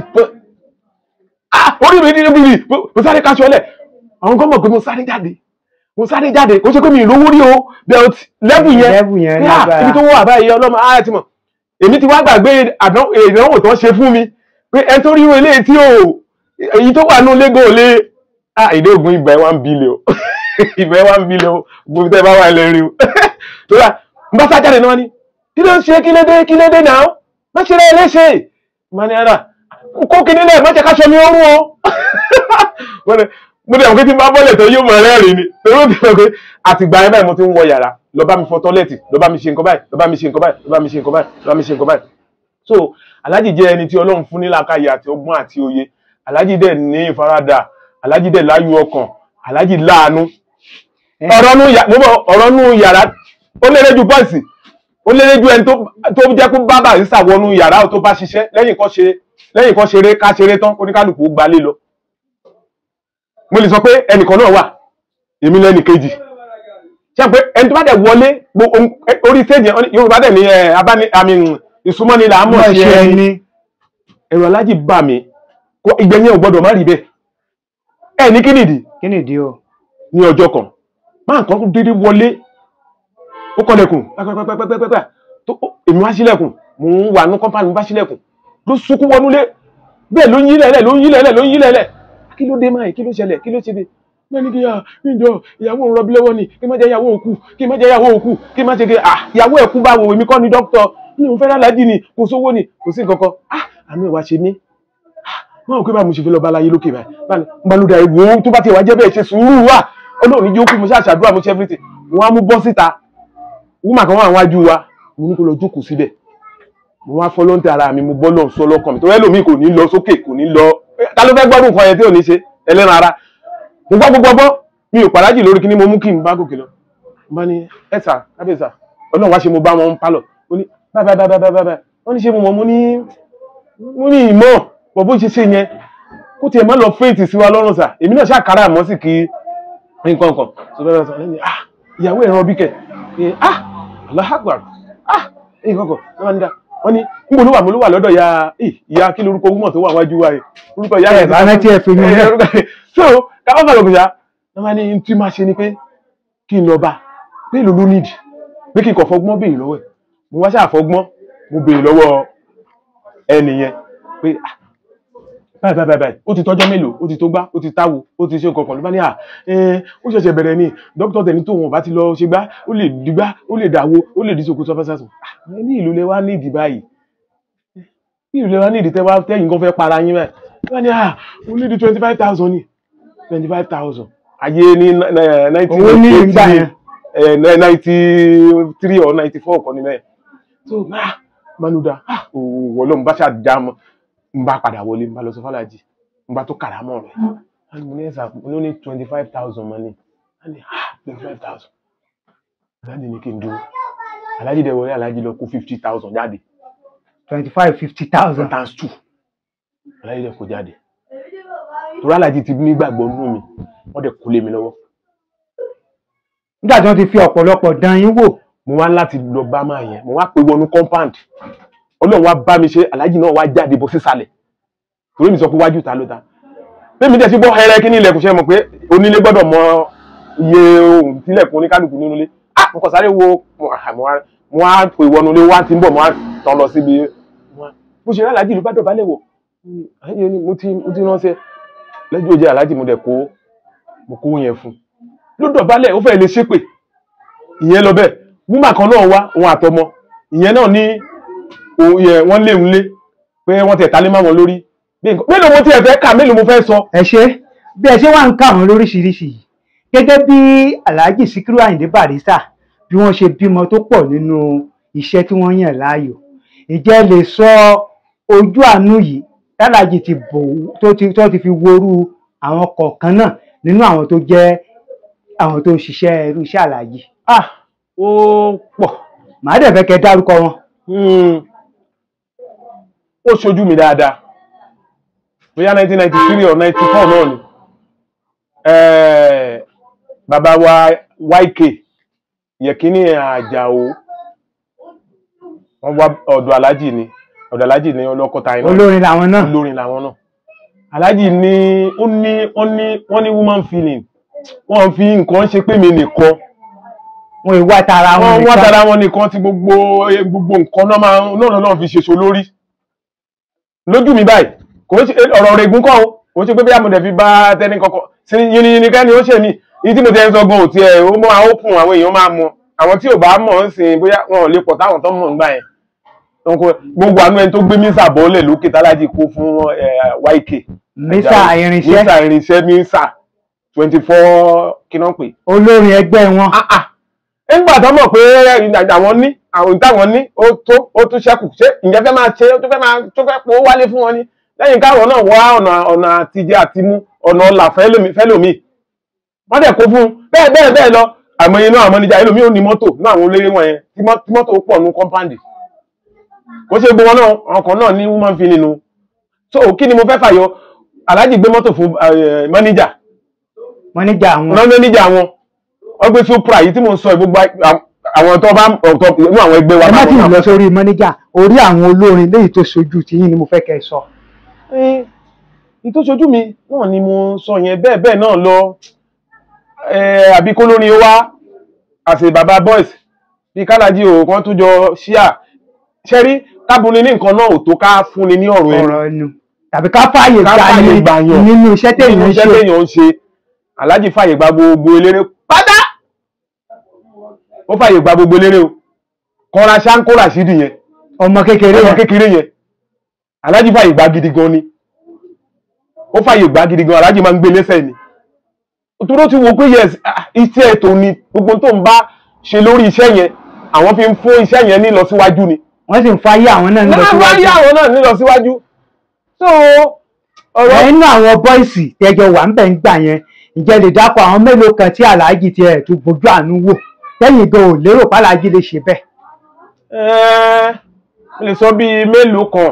orí mi ní bíbí mo sáré káṣọ ẹlẹ àwọn gọ́mọ̀ pé mo sáré jáde kò ṣe pé mi ìlówó rí o belt lẹ́bù yẹn ibi tó wà báyìí ọlọ́mọ ayé ti mọ̀ èmi ti wá gbàgbé ìdánwò tó ṣe fún mi pé ẹ tó rí wọn eléyìí tí èyí tó wà ní lẹ́gọ̀ lé Àyìndé Ògún ìgbà ẹ̀ 1 billion ìgbà ẹ̀ 1 billion gbogbo tẹ́ bá wà lẹ́rìí o tó rà ń bá sá jáde náà ni kí ló ń ṣe kí ló dé náà má ṣe rẹ̀ léṣe má ní ara kó kí nílẹ̀ má jẹ́ ká ṣọ mi ọrùn o mo dẹ̀ mọ̀ pé tí n bá bọ́lẹ̀ tó yóò mọ̀ rẹ́rìn ni torí ó ti mọ̀ pé àtìgbà yẹn báyìí mo ti ń wọ yàrá lọ bá mi fọ tọ́lẹ̀tì lọ bá mi ṣe nǹkan báyìí lọ bá mi ṣe nǹkan báyìí lọ bá mi ṣe nǹkan báyìí lọ bá mi ṣe nǹkan báyìí. So Alhaji jẹ́ ẹni tí Ọlọ́run fún ní làákàyè àti ọgbọ́n àti òye. Alhaji dẹ̀ ní ìfaradà, Alhaji dẹ̀ láyọ̀ ọkàn, Alhaji láàánú. ọ̀rọ̀ nú yàrá ó lérè ju bọ́ọ̀sì, ó lérè ju ẹni tó jẹ́ kó bá barista wọnú yàrá tó bá ṣiṣẹ́ lẹ́yìn kan ṣeré ká ṣeré tán oníkálùkù ó gbalé lọ. Mo lè sọ pé ẹnìkan náà wà èmi lẹ́nì kejì ṣe pé ẹni tó bá dẹ̀ wọlé orí stage Yorùbá dẹ̀ ní ìsúnmọ́ni là á mọ̀ sí ẹni. Ẹ̀rù Alhaji bà mí ìgbẹ̀yìn ò gbọ́dọ̀ má rí bẹ́ẹ̀. Ẹ ní kí nìdí o ní ọjọ́ kan máa nǹkan dédé wọlé ó kọlẹ̀kùn pẹ́pẹ́pẹ́pẹ́pẹ́ èmi wá sílẹ̀kùn mò ń wà ní kọ́mpánì bá sílẹ̀kùn ló sunkún wọnúlé bẹ́ẹ̀ ló ń yílẹ̀lẹ̀ kí ló dé máa kí ló ṣẹlẹ̀ kí ló ṣe dé mẹ́ni kí ìjọ ìyàwó ń rọbí lọ́wọ́ ni kí má jẹ́ ìyàwó òkú kí má jẹ́ ìyàwó òkú kí má ṣe kí ìyàwó ẹ̀kú bá wo èmi kọ́ ni dókítà ní òun fẹ́ Alhaji ni kò sówó ni kò sí nǹkan kan àmì ìwà ṣe mí máa kó bá mo ṣe fi lọ bá láyé lókè báyìí gbalúdà ìwò tó bá ti wá jẹ́ bẹ́ẹ̀ ṣe sùúrù wà Ọlọ́run ní jókòó mo ṣàṣàdúrà mo ṣe everything mo wá mú bọ́ síta wúmà kan wà wájú wa mo ní kó lọ jókòó síbẹ̀ mo wá fọlọ́ntì ara mi mo bọ́ lọ́n sọ lọ́kàn mi tó ẹlòmíì kò ní lọ sókè kò ní lọ ta ló fẹ́ gbọ́dún nǹkan yẹn tí ò ní ṣe ẹlẹ́ran ara mo gbọ́ gbogbo mi ò pàlájì lórí kí ni mo mú kí n bá gòkè lọ mo bá ní ẹ̀sà kábíyèsà Ọlọ́run wá ṣe mo bá wọn ń pálọ̀ ó ní báyìí wọ́n ní ṣe mo mọ̀ mo ní ìmọ̀ bọ̀ bó ṣe yẹn kó tiẹ̀ má lọ fèètì sí wa lọ́rùn sà èmi náà ṣàkárà àmọ́ sì kí nǹkan kan so bẹ́ẹ̀ sọ lẹ́yìn ìyàwó ẹ̀rọ bí kẹ̀ Allahu Akbar nǹkan kan wọ́n ní níbo ló wà mo ló wà lọ́dọ̀ ìyá kí lórúkọ ogúnmọ̀ tó wà wájú wa yìí orúkọ ìyá rẹ̀
bá rántí ẹ̀ fi mú un
so káwọn fà lọ́kùnrin ṣá wọ́n máa ní tí máa ṣe ni pé kí n lọ bá pé ìlú ló nídìí pé kí n kọ̀ fọgbọ́n béèrè lọ́wọ́ ẹ̀ mo wá ṣàfọgbọ́n mo béèrè lọ́wọ́ ẹnìyẹn pé báyìí ó ti tọ́jọ́ mélòó ó ti tó gbá ó ti táwo ó ti ṣe nǹkan kan ló bá ní ó ṣẹ̀ṣẹ̀ bẹ̀rẹ̀ ni dókítà tẹni tó wọn bá ti lọ ṣe gbá ó lè dìgbá ó lè dàwo ó lè dísòkò tó fẹ́ sàtún ní ìlú lẹ wá nídìí báyìí ní ìlú lẹ wá nídìí tẹ́yìn kan fẹ́ para yín báyìí wọ́n ní ó nídìí 25,000 ní 25,000 ayé ní 1993 or 94 kan ní mẹ́ẹ̀ so manuda wọ́lọ́mù bá ṣàdámọ́ n bá padà wọlé n bá lọ sọ fàlàjì n bá tó kàrámọ rẹ mo ní ẹsà mo ní 25,000 money a ní 25,000 Alhaji ní kí n dúró Alhaji dẹ wọlé Alhaji lọ kó 50,000 jáde
50,000
times 2 Alhaji dẹ kó jáde torí Alhaji ti nígbàgbọ́ nínú mi wọ́n dẹ̀ kó lé mi lọ́wọ́
nígbà tí wọ́n ti fi ọ̀pọ̀lọpọ̀ dán yín wò
mo wá láti lọ bá máa yẹn mo wá pé wọnú compound Ọlọ́run wá bá mi ṣe Alhaji náà wá jáde bọ́ sísàlẹ̀ torí mi sọ pé wájú ta ló ta pé mi dẹ̀ sí bọ́ ẹrẹ́ kí ní ilẹ̀kùn ṣe mọ̀ pé onílé gbọ́dọ̀ mọ iye ohun tílẹ̀kùn oníkálùkù nínú ilé mo kàn sáré wo mo wá pè wọnú ilé wá ti ń bọ̀ mo wá tán lọ síbi bó ṣe rí Alhaji ló bá dọ̀bálẹ̀ wọ̀ mo ti ránṣẹ́ lẹ́jọ́ òjẹ́ Alhaji mo dẹ̀ kó yẹn fún ló dọ̀bálẹ̀ ó fẹ́ lè ṣépè ìyẹn lọ bẹ́ẹ̀ wúmà kan náà wá òun àtọmọ ìyẹn náà ní wọ́n léun lé pé wọ́n tẹ̀ tálé máa wọn lórí mélòó mo ti ẹ̀fẹ́ kà mélòó mo fẹ́ sọ.
ẹ ṣe bí ẹ ṣe wà ń kà wọn lóríṣiríṣi yìí gẹ́gẹ́ bí Alhaji Sikiru Ayinde Barrister bí wọ́n ṣe bímọ tó pọ̀ nínú iṣẹ́ tí wọ́n yàn láàyò ìjẹ́ lè sọ ojú àánú yìí Alhaji ti bò tó ti fi worú àwọn kọ̀ọ̀kan náà nínú àwọn tó jẹ́ àwọn tó ń ṣiṣẹ́ irú iṣẹ́ Alhaji.
Ó pọ̀
màá dẹ̀ fẹ́ kẹ́ dárúkọ wọn.
Ó ṣojú mi dáadáa bóyá 1993 or 94 náà ni bàbá wa YK Yẹ̀kínní Àjàó wọ́n wá ọ̀dọ̀ Alhaji ni ọlọ́kọ̀ta iná
olórin
làwọn náà Alhaji ní wọ́n ní woman feeling wọ́n fi nǹkan ṣe pé mi nìkan
wọ́n ìwà tara wọn
nìkan tí gbogbo nǹkan náà fi ṣèṣò lórí lójú mi báyìí kò ń ṣe ọ̀rọ̀ rẹ̀ gún kọ́ o kò ń ṣe pé bí amọ̀dẹ̀ fi bá tẹ́ni kọ̀kọ̀ sí yìnyín kẹ́ni ó ṣe mí èyí tí mo ti ẹ̀ ń sọ gan òtí ẹ̀ ó máa ó fún àwọn èèyàn máa mọ àwọn tí ò bá mọ̀ ń sìn bóyá wọn ò lè pọ̀ táwọn tó mọ̀ ń gbà yẹn gbogbo àánú ẹni tó gbé mísà bọ́ọ̀lẹ̀ lókè tálájì kó fún YK
mísà irinṣẹ́
24 kí náà pè.
olórin ẹgbẹ́ wọn.
nígbà tó mọ̀ pé àwọn táwọn ní ó tún ṣẹ́kù ṣé ǹjẹ́ fẹ́ máa ṣe tó fẹ́ pọ̀ wálé fún wọn ni lẹ́yìn káwọn náà wá ọ̀nà àtijẹ àti mú ọ̀nà ọ̀là fẹ́lòmíì wọ́n dẹ̀ kó fún bẹ́ẹ̀ lọ àmọye náà àmọ́ níjà ẹlòmíì ò ní mọ́tò náà àwọn olórí wọn yẹn tí mọ́tò pọ̀ ní kọ́ńpáǹdì kó ṣe gbogbo wọn náà ọkọ̀ náà ní woman feeling nínú so kí ni mo fẹ́ fàyọ aláàjì gbé mọ́tò fún mọ́níjà wọn wọ́n gbé Supra yìí tí mo ń sọ gbogbo àwọn tó bá inú àwọn ẹgbẹ́ wa.
ẹ má ti lọ sórí mọ́níjà orí àwọn olórin léyìí tó ṣojú tiyín ni mo fẹ́ kẹ́ ẹ sọ.
ní tó ṣojú mi náà ni mo sọ yẹn bẹ́ẹ̀ náà lọ àbí kó lórin wá àṣẹ bàbá boys bí kálájì ò kan tó jọ ṣíà ṣẹ́rí kábùnni ní nǹkan náà ò tó ká fúnni ní ọ̀rọ̀ ẹnu
tàbí ká fààyè gbà nínú iṣẹ́ téèyàn ń ṣe.
Aláàjì fààyè gba gbogbo eléré pátá ó fààyè gba gbogbo eléré o kọ́ra ṣáńkó Ràṣídì yẹn
ọmọ kékeré
yẹn Aláàjì fààyè gba gidi gan ni ó fààyè gba gidi gan Aláàjì máa ń gbé lẹ́sẹ̀ ni òtúrò ti wo pé yes iṣẹ́ ètò ni gbogbo tó ń bá ṣe lórí iṣẹ́ yẹn àwọn fi ń fún iṣẹ́ yẹn ní lọ síwájú ni
wọ́n sì ń fààyè àwọn náà ní lọ síwájú.
So ọ̀rọ̀
nínú àwọn bọ́ìsì tẹ́jọ wà ń bẹ̀ ń gbà yẹn ǹjẹ́ lè dápọ̀ àwọn mélòó kan tí Aláàjì tiẹ̀ tó gbójú àánú wò lẹ́yìn gan ò lérò pàlájì lè ṣe bẹ́ẹ̀.
mo lè sọ bíi mélòó kan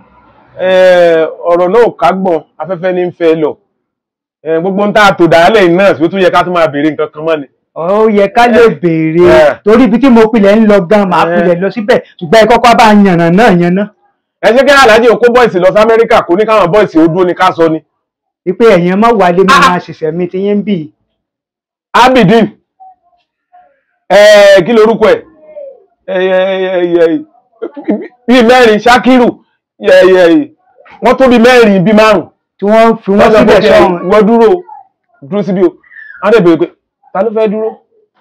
ọ̀rọ̀ náà ò kágbọ̀n afẹ́fẹ́ ní ń fẹ́ lọ gbogbo ń tá a tò dàálẹ̀ náà tó tún yẹ ká tún máa béèrè nǹkan kan mọ́ ni.
ó yẹ ká lè béèrè torí ibi tí mo pilẹ̀ ń lọ gan màá pilẹ̀ lọ síbẹ̀ ṣùgbọ́n ẹ kọ́kọ́ bá yànnà náà yanná.
ẹ ṣe kí Aláàjì ò kó bọ́ìsì lọ sí Amẹ́ríkà kó ní káwọn bọ́ìsì ó dúró ní ká sọ ni.
wípé ẹ̀yin má wálé mi máa ṣiṣẹ́ mi ti yín ń bì.
Abidin kí lorúkọ ẹ̀ bíi mẹ́rin Ṣakiru wọ́n tó bíi mẹ́rin bíi márùn
tí wọ́n fi wọ́n síbẹ̀ sọ́run
wọ́n dúró síbi o wọ́n dẹ̀ bèèrè pé ta ló fẹ́ dúró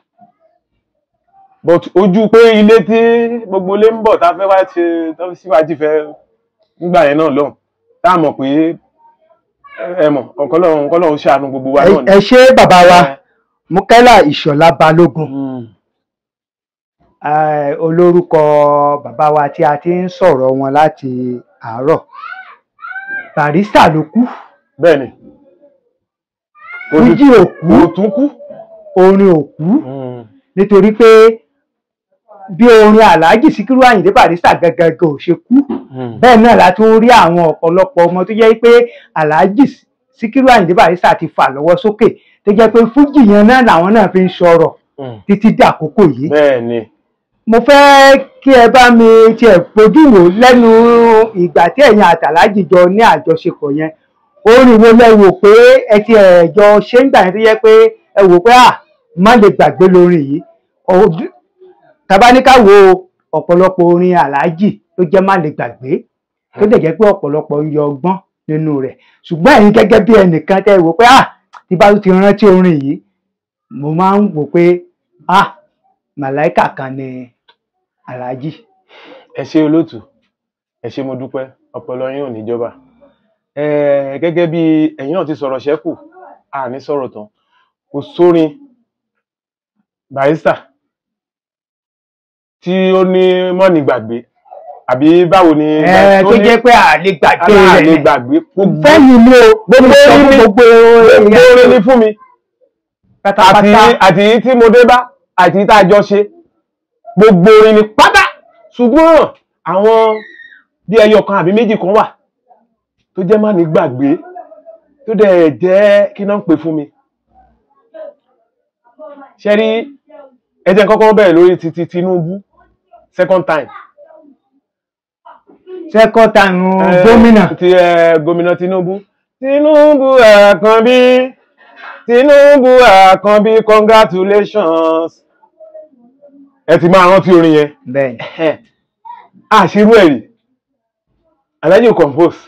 but ojú pé ilé tí gbogbo ilé ń bọ̀ tá fẹ́ wá ṣe tó síwájú fẹ́ nígbà yẹn náà lọ́hùn tá a mọ̀ pé ẹ mọ̀ ọ̀kọ́lọ́hún ṣàánú gbogbo wa náà ni.
ẹ ṣé bàbá wa Múkáílà Ìṣọ̀lá Balógun olórúkọ bàbá wa tí a ti ń sọ̀rọ̀ wọn láti àárọ̀ Barrister ló kú.
Bẹ́ẹ̀ni.
Fújì ò kú.
Òtún kú.
Orin ò kú. Nítorí pé bí orin Aláàjì Síkírù Àyìndé Barrister gangan ò ṣe kú. Bẹ́ẹ̀ náà la tún rí àwọn ọ̀pọ̀lọpọ̀ ọmọ tó jẹ́ pé Aláàjì Síkírù Àyìndé Barrister ti fà lọ́wọ́ sókè tó jẹ́ pé fújì yẹn náà làwọn náà fi ń sọ̀rọ̀ títí dé àkókò yìí.
Bẹ́ẹ̀ni.
Mo fẹ́ kí ẹ bá mi tiẹ̀ fojú wò lẹ́nu ìgbà tí ẹ̀yin àti Aláàjì jọ ní àjọṣepọ̀ yẹn orin wo lẹ wò pé ẹ ti ẹ̀jọ ṣé ń gbà yẹn tó yẹ pé ẹ wò pé má lè gbàgbé lórin yìí tabaníkà wo ọ̀pọ̀lọpọ̀ orin Aláàjì tó jẹ́ má lè gbàgbé tó dẹ̀ jẹ́ pé ọ̀pọ̀lọpọ̀ ń yọ ọgbọ́n nínú rẹ̀ ṣùgbọ́n ẹ̀yin gẹ́gẹ́ bí ẹnìkan tẹ́ wò pé tí bá ti rántí orin yìí mo máa ń wò pé màláìkà kan ni Aláàjì.
Ẹ ṣé olóòtú ẹ ṣé mo dúpẹ́ ọpọlọ yín ò ní jọba gẹ́gẹ́ bí ẹ̀yin náà ti sọ̀rọ̀ ṣẹ́kù ní sọ̀rọ̀ tán kò sórin Barrister tí ó ní mọ́ni gbàgbé àbí báwo ni.
tó jẹ́ pé àlè gbàgbé rẹ̀
àlè gbàgbé.
fẹ́yìn ni o
gbogbo orin ni fún mi àti tí mo dé bá àti tá a jọ ṣe gbogbo orin ni pátá ṣùgbọ́n àwọn bí ẹyọ kan àbí méjì kan wà tó jẹ́ má ní gbàgbé tó dẹ̀ jẹ́ kí náà ń pè fún mi. ṣe rí ẹ jẹ́ kọ́kọ́ bẹ̀rẹ̀ lórí títí Tinubu second time
gómìnà
gómìnà Tinubu Àkànbí congratulations ẹ ti máa rántí orin yẹn.
Bẹ́ẹ̀
àṣírú ẹ̀rí Aláàjì compose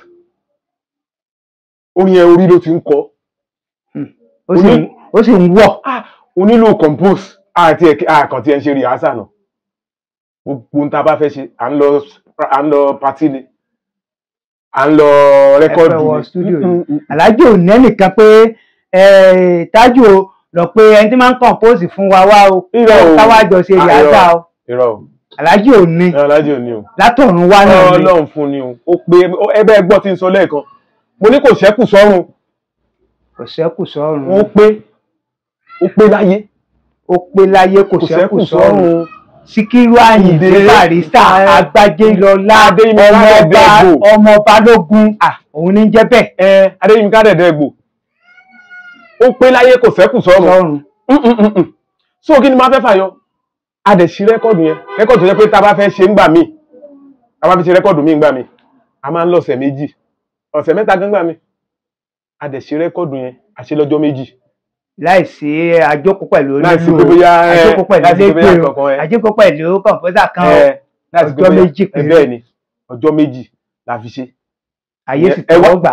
orin yẹn orí ló ti ń kọ
ó sì ń wọ̀
onílù compose àkàntì ẹ̀ ń ṣe rìhásà náà gbogbo ń ta bá fẹ́ ṣe à ń lọ pátí ni à ń lọ rẹ́kọ́ọ̀dù
ni. Aláàjì ò ní ẹnìkan pé Tájù o lọ pé ẹni tí máa ń compose fún wa wá o káwá jọ ṣe yàtọ̀ o.
irọ́ o.
Aláàjì ò ní.
Aláàjì ò ní o.
Látọ̀run wá náà ni.
Ọlọ́run fún ni o. Ó pé ẹbẹ́ gbọ́ tí ń sọ lẹ́ẹ̀kan. Mo ní kò ṣẹ́kù sọ́run.
Kò ṣẹ́kù sọ́run.
Ó pé láyé.
Ó pé láyé kò ṣẹ́kù sọ́run. Síkírù Àyìndé Barrister Agbájélọlá ọmọ Balógun òun ní jẹ́ bẹ́ẹ̀.
Adéyínká Dẹ̀dẹ̀gbò. Ó pé láyé kò ṣẹ́kù sọ́run. So kí ni máa fẹ́ fàyọ? A dẹ̀ ṣí rẹ́kọ̀dù yẹn. Rẹ́kọ̀dù tó jẹ́ pé tá a bá fẹ́ ṣe ń gbà mí. A bá fi ṣe rẹ́kọ̀dù mi ń gbà mí. A máa ń lọ ọ̀sẹ̀ méjì. Ọ̀sẹ̀ mẹ́ta gan gbà mí. A dẹ̀ ṣí rẹ́kọ̀dù yẹn. A ṣe lọ́jọ́ méjì.
Láìsí àjókòó pẹ̀lú
onílù, àjókòó pẹ̀lú
lẹ́gbẹ̀ẹ́, àjókòó pẹ̀lú kọ̀ǹpútà kan ọjọ́ méjì péré.
Bẹ́ẹ̀ ni, ọjọ́ méjì la fi ṣe.
Ayé sì tẹ́wọ́ gbà.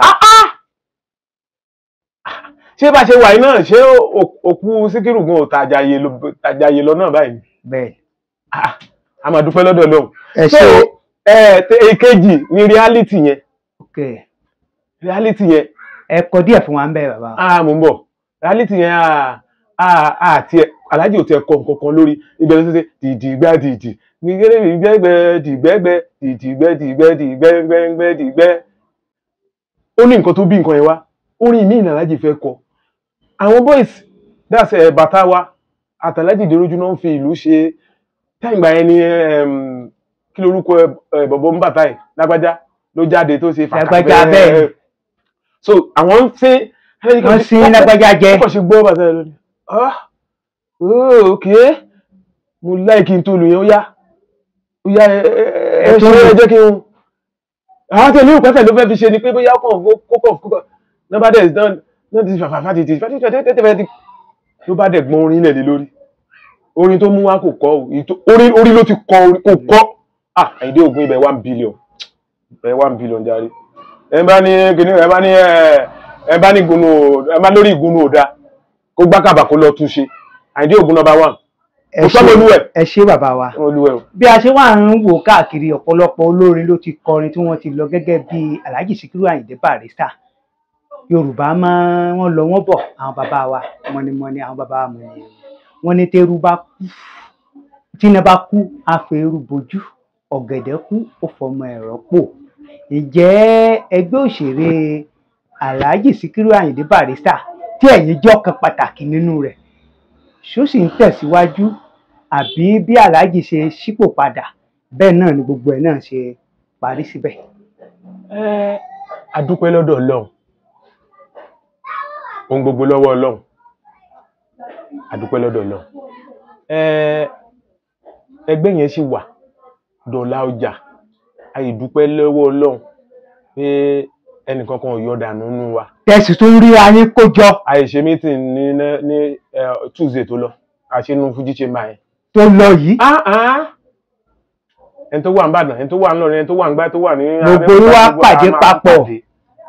Ṣé bá ṣe wà yìí náà, ṣé òkú Síkírù gan ò tàjàyè lọ náà báyìí?
Bẹ́ẹ̀.
A máa dúpẹ́ lọ́dọ̀ Ọlọ́run. So èkejì ni reality yẹn. Reality yẹn.
Ẹ kọ díẹ̀ fún wa ń bẹ̀ bàbá.
Mo ń bọ̀. Reality yẹn àti Aláàjì ò tẹ kọ nǹkan kan lórí ibẹ̀ ló ṣe dìdìgbẹ́ dìdì dìgbẹ́gbẹ́ dìgbẹ́gbẹ́ dìdìgbẹ́ dìgbẹ́ dìgbẹ́gbẹ́ dìgbẹ́. Ó ní nǹkan tó bí nǹkan yẹn wá. Orin mi ní Aláàjì fẹ́ kọ. Àwọn boys that's bàtà wa àtàlájì Déròjú náà ń fi ìlú ṣe táìgbà yẹn ni kí lorúkọ bọ̀bọ̀ ń bàtà ẹ̀ Lágbájá ló jáde tó ṣe
Lágbájá bẹ́ẹ̀.
So àwọn ń ṣe
wọ́n sí Lágbájá jẹ́.
Ó kàn ṣe gbọ́ bàtà ẹ̀ lónìí. Ok, mo láìkí n tó lù yẹn ó yá ẹ jẹ́ kí n àwọn tẹ̀lé ìpẹ́fẹ̀ ló fẹ́ fi ṣe ni pé bóyá kókò nọ́bà dẹ̀ náà ti fàfàfà tètè ló bá dẹ̀ gbọ́n orin ilẹ̀ lé lórí. Orin tó mú wá kò kọ́ orí ló ti kọ kò kọ́. Àyìndé Ògún ibẹ̀ 1 billion ibẹ̀ 1 billion jàre. Ẹ bá ní lórí ìgúnnú òdá kó gbákàbà kó lọ túnṣe. Àyìndé Ògún number 1.
Ẹ ṣé bàbá wa. Bí a ṣe wà ń wò káàkiri ọ̀pọ̀lọpọ̀ olórin ló ti kọrin tí wọ́n ti lọ gẹ́gẹ́ bí Aláàjì Síkírù Àyìndé Barrister. Yorùbá wọ́n lọ wọ́n bọ̀ àwọn bàbá wa mọ̀nìmọ̀nì àwọn bàbá wa mọ̀nì. Wọ́n ní tẹ́rú bá kú tíná bá kú á fi eru bojú ọ̀gẹ̀dẹ̀ kú ó fọmọ ẹ̀rọ pò. Ǹjẹ́ ẹgbẹ́ òṣèré Aláàjì Síkírù Àyìndé Barrister tí ẹ̀yin jẹ́ ọ̀kan pàtàkì nínú rẹ̀ ṣó sì ń tẹ̀síwájú àbí bí Aláàjì ṣe ṣípò padà bẹ́ẹ̀ náà ni gbogbo ẹ̀ náà ṣe parí síbẹ̀?
A dúpẹ́ lọ́dọ̀ Ọlọ́run. Ohun gbogbo lọ́wọ́ Ọlọ́run. A dúpẹ́ lọ́dọ̀ Ọlọ́run. Ẹgbẹ́ yẹn sì wà dọ̀la ọjà. A yìí dúpẹ́ lọ́wọ́ Ọlọ́run pé ẹnìkankan ò yọ dànù nínú wa.
Tẹ̀sí tó ń rí ayé kó jọ.
A yìí ṣe meeting ní Tuesday tó lọ. A ṣe nínú Fuji Chamber yẹn.
Tó lọ yìí.
Ẹni tó wà ní Ìbàdàn, ẹni tó wà ní Ìlọrin, ẹni tó wà ní Gbá, tó wà ní.
Gbogbo wa pàdé papọ̀.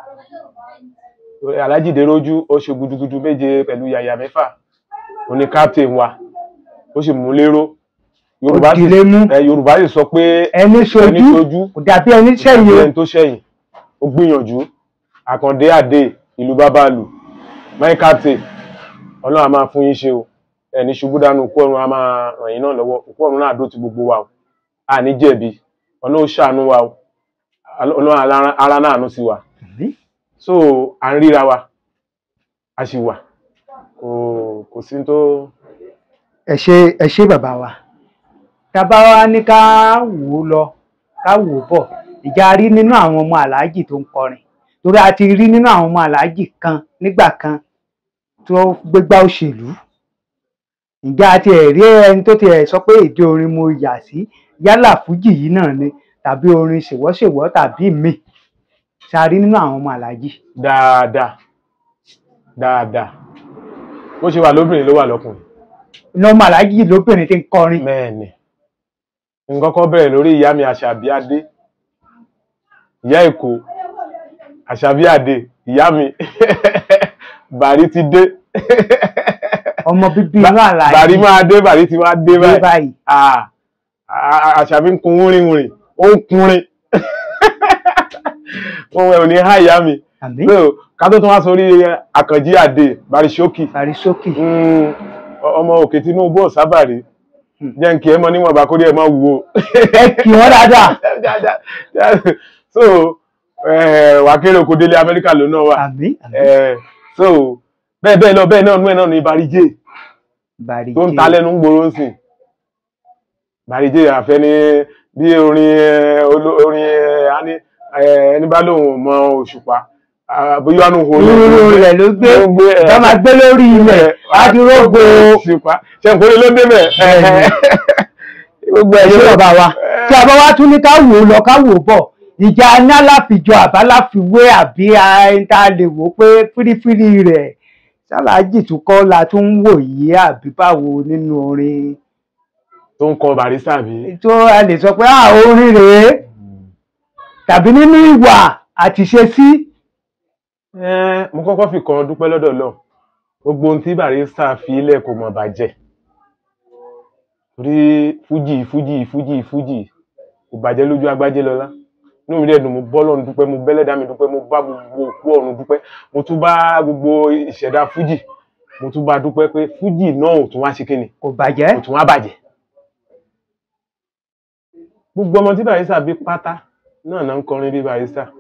Aláàjì Déròjú ó ṣe gudugudu méje pẹ̀lú yàyà mẹ́fà. Ó ní captain wa. Ó sì mú lérò. Yorùbá sì sọ pé
ẹni ṣojú kò dàbí ẹni ṣẹ̀yìn.
Ẹni tó ṣẹ̀yìn. Ó gbìyànjú. Àkàndé Àdé ìlú Bábàlù. My captain. Ọlọ́run a máa fún yín ṣe o. Ẹni ṣubú dànù òkú ọ̀run a máa ràn yín náà lọ́wọ́. Òkú ọ̀run náà dó ti gbogbo wa o. A ní jẹ̀bi. Ọlọ́run ṣàánú wa o. Ọlọ́run ara náà àánú sí wa. So à ń ríra wa. A sì wà. Kò sí tó.
Ẹ ṣé bàbá wa. Tàbá wa ní ká wò lọ ká wò bọ̀. Ìjà rí nínú àwọn ọmọ Aláàjì tó ń kọrin. Torí a ti rí nínú àwọn ọmọ Aláàjì kan nígbà kan tó gbégbá òṣèlú. Ǹjẹ́ àti ẹ̀rí ẹni tó ti sọ pé èdè orin mo yà sí yálà fújì yìí náà ni tàbí orin ṣèwọ́ṣèwọ́ tàbí mi ṣàrí nínú àwọn ọmọ Aláàjì.
Dáadáa. Bó ṣe wà lóbìnrin ló wà lọ́kùnrin.
Iná ọmọ Aláàjì lóbìnrin tí ń kọrin.
Bẹ́ẹ̀ni. Nǹkan kan bẹ̀rẹ̀ lórí ìyá mi Àṣàbí Adé. Ìyá Èkó. Àṣàbí Adé. Ìyá mi. Bàrí ti dé.
Ọmọ bíbí inú Aláàjì.
Bàrí máa dé, Bàrí ti máa dé báyìí. Àṣàbí ń kun wúrin. Ó ń kunrin. Wọ́n wẹ̀ ò ní há ìyá mi.
àmín.
so ká tó tún wá sórí Àkànjí Adé Barisókì
Barisókì.
ọmọ Òkè Tinubu ọ̀sábàrí jẹ́ n kí ẹ mọ níwọ̀n bá kórè ẹ mọ́ wù ó.
Kí wọ́n dáadáa.
So wákéré oko délé Amẹ́ríkà ló náà wà.
Àmín, àmín.
So bẹ́ẹ̀ lọ bẹ́ẹ̀ náà ní Barijé tó ń ta lẹ́nu ń gbòòrò ń sìn. Barijé àfẹ́ ní bí orin ẹni bá lóun mọ Òṣùpá bóyá àánú
irú rẹ̀ ló gbé ká máa gbé lórí ilẹ̀ adúrógbò
Òṣùpá ṣe ń kórè ló dé bẹ̀.
Gbogbo ẹ̀yìn bàbá wa tí a bá wá tún ní ká wò ó lọ ká wò ó bọ̀ ìjà ní aláfijọ àbáláfiwé àbí ta lè wò ó pé fírífírí rẹ̀ ṣáláàjì tún kọ́ la tún ń wò yìí àbí báwo nínú orin
tó ń kọ Barrister bí.
tó a lè sọ pé orin rèé tàbí nínú ìwà àti ṣe sí.
Mo kọ́kọ́ fi kan dúpẹ́ lọ́dọ̀ lọ gbogbo ohun tí Barrister fi ilẹ̀ kò mọ̀ bàjẹ́ torí fújì kò bàjẹ́ lójú Agbájélọlá inú mi dẹ̀ dùn mo bọ́ lọ́run dúpẹ́ mo bẹ́lẹ́dá mi dúpẹ́ mo bá gbogbo òkú ọ̀run dúpẹ́ mo tún bá gbogbo ìṣẹ̀dá fújì mo tún bá dúpẹ́ pé fújì náà ò tún wá ṣe kíni
kò bàjẹ́
kò tún wá bàjẹ́ gbogbo ọmọ tí Barrister bí pátá náà ń kọrin bí Barrister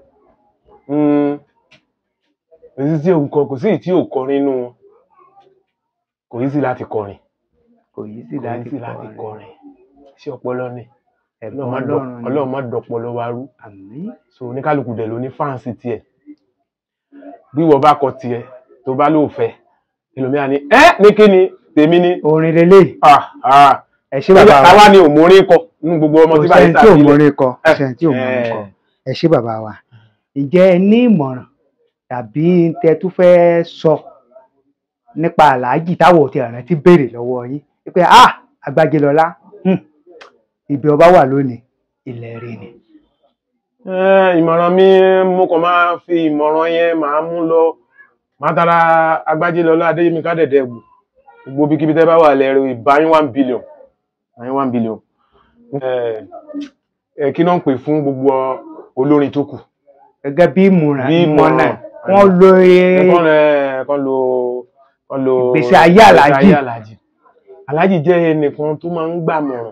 kò sí tí ò kọrin inú wọn kò yí sí láti kọrin ṣé ọpọlọ ni Ọlọ́run má dọpọlọ wa rú so oníkálukú dẹ̀ ló ní fáǹsì tiẹ̀ bí wọ́n bá kọ tiẹ̀ tó bá lóò fẹ́ ẹlòmíà ní ní kí ni tèmi ní
orin lélẹ̀ ẹ ṣé bàbá wa
táwa ni òmórin kọ nínú gbogbo ọmọ tí Barrister
tí òmórin kọ ẹ ṣé bàbá wa ǹjẹ́ ẹ ní ìmọ̀ràn tàbí tẹ tún fẹ́ sọ nípa Àlàájì táwọn ò ti rántí béèrè lọ́wọ́ yín pé Agbájélọlá ibi ọba wà lónìí ilẹ̀ rí ni.
Ìmọ̀ràn mi mo kàn máa fi ìmọ̀ràn yẹn máa mú lọ máa tara Agbájélọlá Adéyẹmíká Dẹ̀dẹ̀gbù gbogbo ibikíbi tẹ́ bá wà lẹ́rọ ìbáyín 1 billion kí náà ń pè fún gbogbo olórin tó kù.
Gẹ́gẹ́ bí ìmọ̀ràn wọ́n lo ìgbésí ayé Àlàájì.
Àlàájì jẹ́ ẹnìkan tó máa ń gbàmọ̀ràn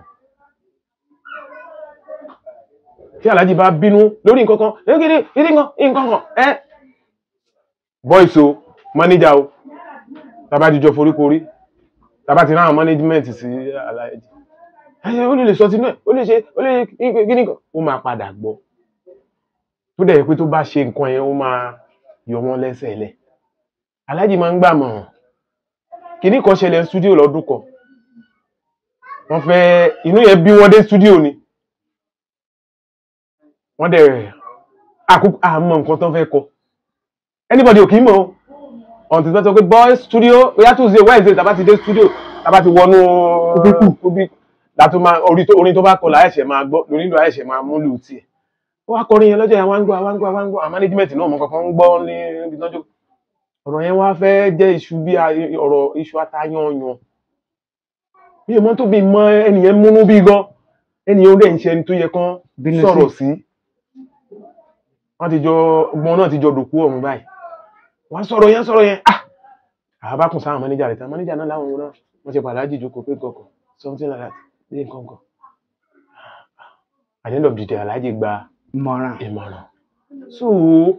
tí Àlàájì bá bínú lórí nǹkan kan voice o manager o tàbá jíjọ foríkorí tàbá ti ráhàn management sí Àlàájì ó lè sọ sínú ẹ̀ ó lè kíní kan ó máa padà gbọ́ tó dẹ̀ pé tó bá ṣe nǹkan yẹn ó máa yọ wọ́n lẹ́sẹ̀ lẹ̀ Àlàájì máa ń gbàmọ̀ràn kíní kan ṣẹlẹ̀ studio lọ́dún kan wọ́n fẹ́ inú yẹn bí wọ́n dé studio ni wọ́n dẹ̀ àmọ́ nǹkan tó fẹ́ kọ anybody ò kì í mọ̀ ọ̀n tí wọ́n sọ pé boy studio oya Tuesday Wednesday tàbá ti dé studio tàbá ti wọnú kúbí látó máa orin tó bá kọ láyẹ̀ṣẹ̀ máa gbọ́ lórí ìlú àyẹ̀ṣẹ̀ máa múlù tiẹ̀ ó wá kọrin yẹn lọ́jọ́ yẹn wá ń gbọ́ àwọn management náà mọ̀ kankan ń gbọ́ ní ibi tọ́jú ọ̀rọ̀ yẹn wá fẹ́ jẹ́ iṣu bí ọ̀rọ̀ iṣu atayanyan bí ọmọ tó bí mọ ẹnìyẹn múnú bí gan ẹnìyẹn ó dẹ̀ ń ṣe ẹni tó yẹ kán sọ̀rọ̀ sí wọ́n ti jọ ọgbọ́n náà ti jọ dòkú ọ̀run báyìí wọ́n sọ̀rọ̀ yẹn àbákùn sáwọn manager rẹ̀ tán manager náà láwọn náà wọ́n ṣe pàdé àjìjókòó pé kọ̀ọ̀kan something like that ní nǹkan kan at the end of the day Àlàájì gba ìmọ̀ràn so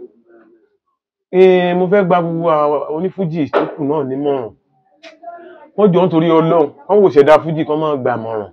mo fẹ́ gba gbogbo onífújì tó kù náà nímọ̀ràn wọ́n jọ ń torí Ọlọ́run wọ́n wò ṣẹ̀dá fújì kan máa gba ìmọ̀ràn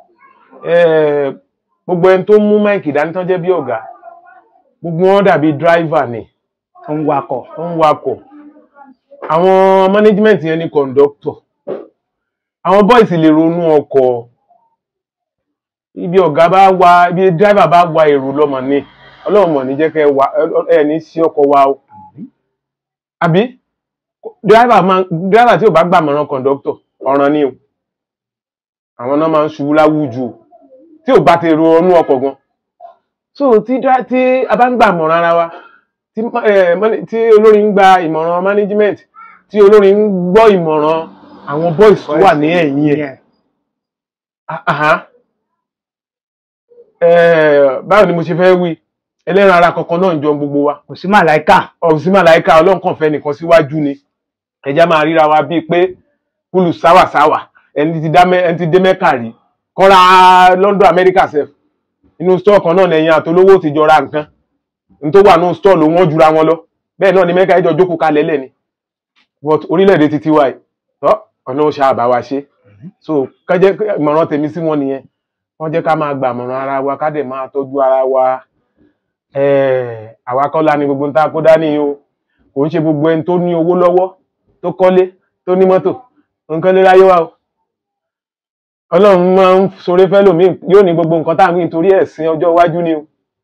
gbogbo ẹni tó mú máìkì dání tán jẹ́ bí ọ̀gá gbogbo wọn dàbí driver ni
ó ń
wakọ̀ àwọn management yẹn ni conductor àwọn boys lè ronú ọkọ̀ ibi ọ̀gá bá wà ibi driver bá wà èrò lọ́mọ ní Ọlọ́run mọ̀ ní jẹ́ kẹ́ ẹ ní sí ọkọ̀ wa o àbí driver tí ò bá gbàmọ̀ràn conductor ọ̀ràn ni o àwọn náà máa ń ṣubú láwùjọ tí ò bá ti ronú ọkọ̀ gan so tí a bá ń gbàmọ̀ràn ara wa tí olórin ń gba ìmọ̀ràn management tí olórin ń gbọ́ ìmọ̀ràn àwọn boys tó wà ní ẹ̀yìn ẹ̀ báwo ni mo ṣe fẹ́ wí ẹlẹ́ran ara kankan náà ń jọ gbogbo wa.
kò sí màláìkà.
ọ̀sìn màláìka ọlọ́run kàn fẹ́ nìkan síwájú ni ẹja máa ríra wa bíi pé kúlù sáwàsáwà ẹni ti dé mẹ́kà rí kọ́ra London America sef inú store kan náà lẹ́yìn àtolówó ti jọra nǹkan n tó wà ní store ló wọ́n jura wọn lọ bẹ́ẹ̀ náà ni mẹ́kà ìjọ jókòó kalẹ̀ lẹ́ni but orílẹ̀-èdè ti tiwa yìí ọ̀nà ó ṣàbá wa ṣe so kẹ́jẹ́ ìmọ̀ràn tèmi sí wọn nìyẹn wọ́n jẹ́ ká máa gba àmọ̀ràn ara wa ká dẹ̀ máa tọ́jú ara wa àwa kọ́ la ni gbogbo ń ta kó dání o kò ń ṣe gbogbo ẹni tó ní owó lọ́wọ́ tó kọ́lé tó ní mọ́tò nǹkan lè ráyé wa o ọlọ́run máa ń ṣoore fẹ́lòmíì yóò ní gbogbo nǹkan tá à ń gbìn torí ẹ̀sìn ọjọ́ iwájú ni o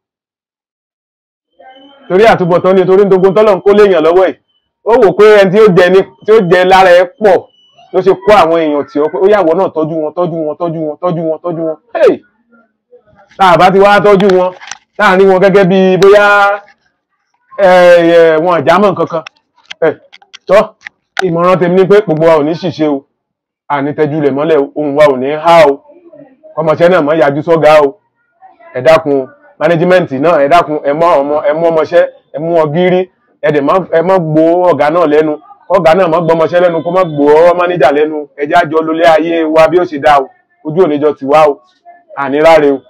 torí àtúbọ̀tán ni torí gbogbo tọ́lọ́run kó léèyàn lọ́wọ́ ẹ̀ ó wò pé ẹni tí ó jẹ lára ẹ pọ̀ ló ṣe kó àwọn èèyàn tí ó pé ó yàwó náà tọ́jú wọn hey tá a bá ti wá tọ́jú wọn láàrin wọn gẹ́gẹ́ bí bóyá wọn àjámọ̀ kankan tọ́ ìmọ̀ràn tèmi ní pé gbogbo wa ò ní ṣìṣe o àní tẹjúlẹ̀ mọ́lẹ̀ ohun wa ò ní há o ọmọọṣẹ́ náà mọ́ yájú sọ́gá o ẹ dákun mánéjímẹ́ǹtì náà ẹ dákun ẹ mú ọmọọṣẹ́ ẹ mú wọn gírí ẹ mọ́ gbó ọ̀gá náà lẹ́nu ọ̀gá náà mọ́ gbọmọṣẹ́ lẹ́nu kó mọ́ gbó mánéjà lẹ́nu ẹjẹ́ àjọ lólé ayé wa bí ó ṣe dá o ojú ò ní jọ tiwa o àní ráre o.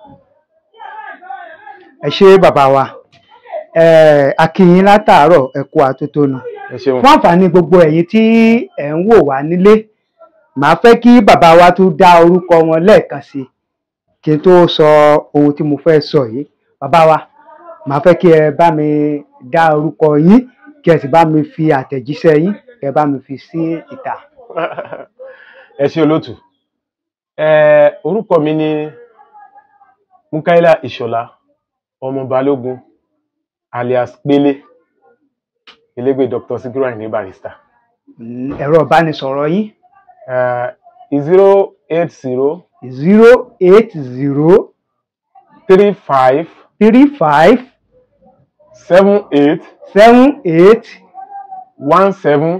ẹ ṣé bàbá wa a kí yín látàárọ̀ ẹ kú àtótónu fún àǹfààní gbogbo ẹ̀yin tí ẹ ń wò wá nílé màá fẹ́ kí bàbá wa tún dá orúkọ wọn lẹ́ẹ̀kan sí kí n tó sọ ohun tí mo fẹ́ sọ yìí bàbá wa màá fẹ́ kí ẹ bá mi dá orúkọ yín kí ẹ sì bá mi fi àtẹ̀jíṣẹ́ yín kí ẹ bá mi fi sí ìta.
ẹ ṣé olóòtú orúkọ mi ni Mukaila Ìṣọ̀lá ọmọ Balógun alias Pélé ilégbè Dr. Sikiru Ayinde Barrister.
ẹ̀rọ ìbánisọ̀rọ̀ yín.
080
35
78 17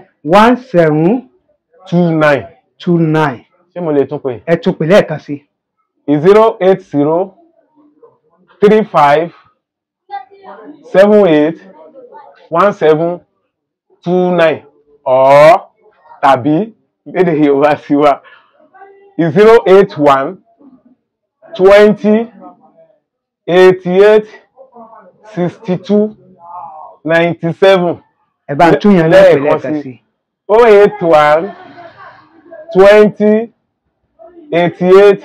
29. ṣé mo lè tún pè?
ẹ tún pè lẹ́ẹ̀kan sí.
080 35 78 17 29 or tàbí lédè Yorùbá sí wa 081 20 88 62 97.
ẹ bá ń tún yẹn lẹ́ẹ̀kan sí.
081 20 88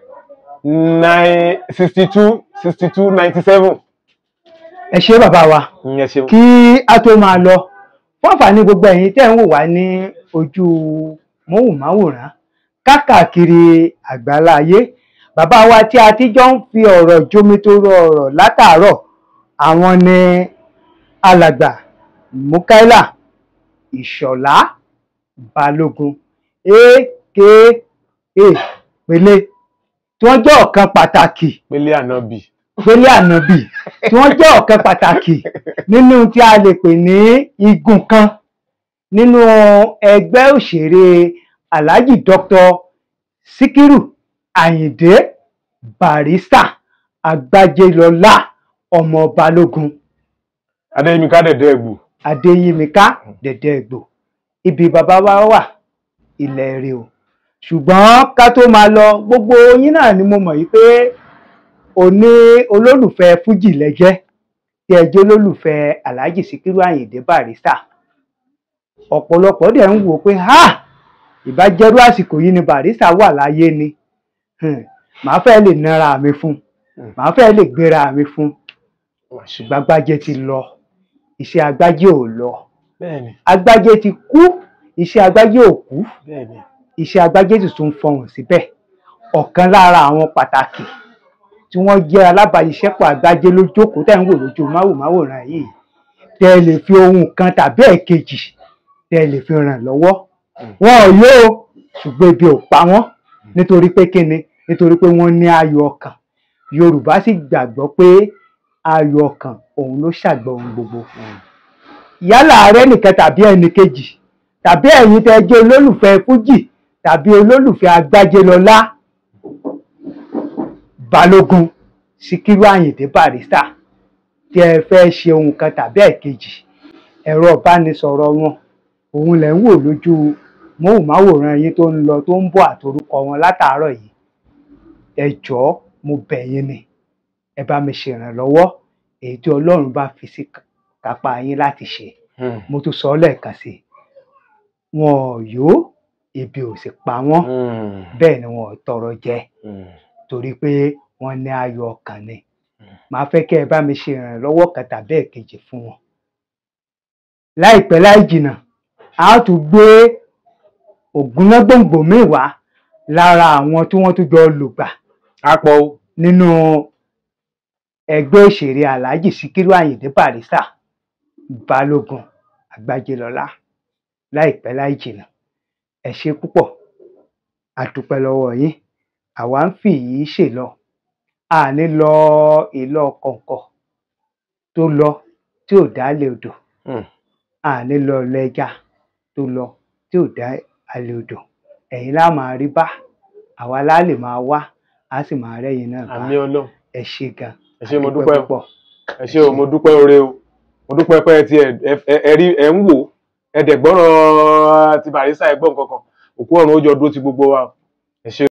62 97.
ẹ ṣé bàbá wa kí a tó máa lọ fún àǹfààní gbogbo ẹ̀yin tẹ́ ń wò wá ní ojú móhùnmáwòrán káàkiri àgbáláyé bàbá wa tí a ti jọ ń fi ọ̀rọ̀ jomitoro ọ̀rọ̀ látàárọ̀ àwọn ni alàgbà Mukaila Ìṣọ̀lá Balógun aka Pélé tí wọ́n jẹ́ ọ̀kan pàtàkì
Pélé Ànábì
tí wọ́n jẹ́ ọ̀kan pàtàkì nínú tí a lè pè ní igun kan nínú ẹgbẹ́ òṣèré Alhaji Dr. Sikiru Ayinde Barrister Agbájélọlá ọmọ Balógun.
Adéyímíká
Dẹ̀dẹ̀ Ẹ̀gbò ibi bàbá wa wà ilẹ̀ rẹ̀ o ṣùgbọ́n ká tó máa lọ gbogbo yín náà ni mo mọ̀ yìí pé òní olólùfẹ́ fújì lẹ́jẹ́ tí ẹ jẹ́ olólùfẹ́ Alhaji Sikiru Ayinde Barrister ọ̀pọ̀lọpọ̀ dẹ̀ ń wò pé ìbájẹ́rú àsìkò yìí ni Barrister wà láyé ni màá fẹ́ lè nára mi fún màá fẹ́ lè gbéra mi fún ṣùgbọ́n Agbájé ti lọ iṣẹ́ Agbájé ò lọ Agbájé ti kú iṣẹ́ Agbájé ò kú iṣẹ́ Agbájé sì tún fọhùn síbẹ̀ ọ̀kan lára àwọn pàtàkì tí wọ́n jẹ́ alábàáṣiṣẹ́pọ̀ Agbájé ló jókòó tẹ́ ń wò lójú máwòrán yìí tẹ́ lè fi ohun kan tàbí ẹ̀kejì tẹ́ lè fi ràn lọ́wọ́ wọn ò yó ṣùgbọ́n ebi ò pa wọ́n nítorí pé kíni nítorí pé wọ́n ní ayọ̀ ọkàn Yorùbá sì gbàgbọ́ pé ayọ̀ ọkàn òun ló ṣàgbọ̀ ohun gbogbo yálà ààrẹ nìkan tàbí ẹnì kejì tàbí ẹ̀yin tẹ́ jẹ́ olólùfẹ́ fújì tàbí olólùfẹ́ Agbájélọlá Balógun Sikiru Ayinde Barrister tí ẹ fẹ́ ṣe ohun kan tàbí ẹ̀kejì, ẹ̀rọ ìbánisọ̀rọ̀ wọn òun lẹ̀ ń wò lójú móhùnmáwòrán yín tó ń lọ tó ń bọ̀ àtorúkọ wọn látàárọ̀ yìí. Ẹ jọ̀ọ́ mo bẹ̀ yín ni, ẹ bá mi ṣèrànlọ́wọ́ èyí tí Ọlọ́run bá fi sí kápá yín láti ṣe. Mo tún sọ ọ́ lẹ́ẹ̀kan sí i, wọn ò yó, ebi ò sì pa wọ́n, bẹ́ẹ̀ ni wọn ò tọrọ jẹ, torí pé wọ́n ní ayọ̀ ọkàn ni. Màá fẹ́ kẹ́ ẹ bá mi ṣe ìrànlọ́wọ́ kan tàbí ẹ̀kejì fún wọn. Láìpẹ́ láì jìnnà, a ó tún gbé ògúnnágbòǹgbò míì wá lára àwọn tí wọ́n tún jọ lùgbà nínú ẹgbẹ́ òṣèré Alhaji Sikiru Ayinde Barrister Balógun Agbájélọlá láìpẹ́ láì jìnnà. Ẹ ṣé púpọ̀, a dúpẹ́ lọ́wọ́ yín. Àwa ń fi yìí ṣèlọ, àní lọ ìlọ kọ̀ǹkọ̀ tó lọ tí ò dálé odò, àní lọ lẹ́jà tó lọ tí ò dá alẹ́ odò. Ẹ̀yin lá máa rí bá, àwa lá lè máa wá, a sì máa rẹ́yìn náà bá.
Àmín Ọlọ́run.
Ẹ ṣé gan.
Ẹ ṣé mo dúpẹ́ o. Ẹ ṣé o, mo dúpẹ́ oore o. Mo dúpẹ́ pé ẹ ń wò, ẹ dẹ̀ gbọ́ràn ti Barrister, ẹ gbọ́ nǹkan kan. Òkú ọ̀run ó jọ dúró ti gbogbo wa. Ẹ ṣé.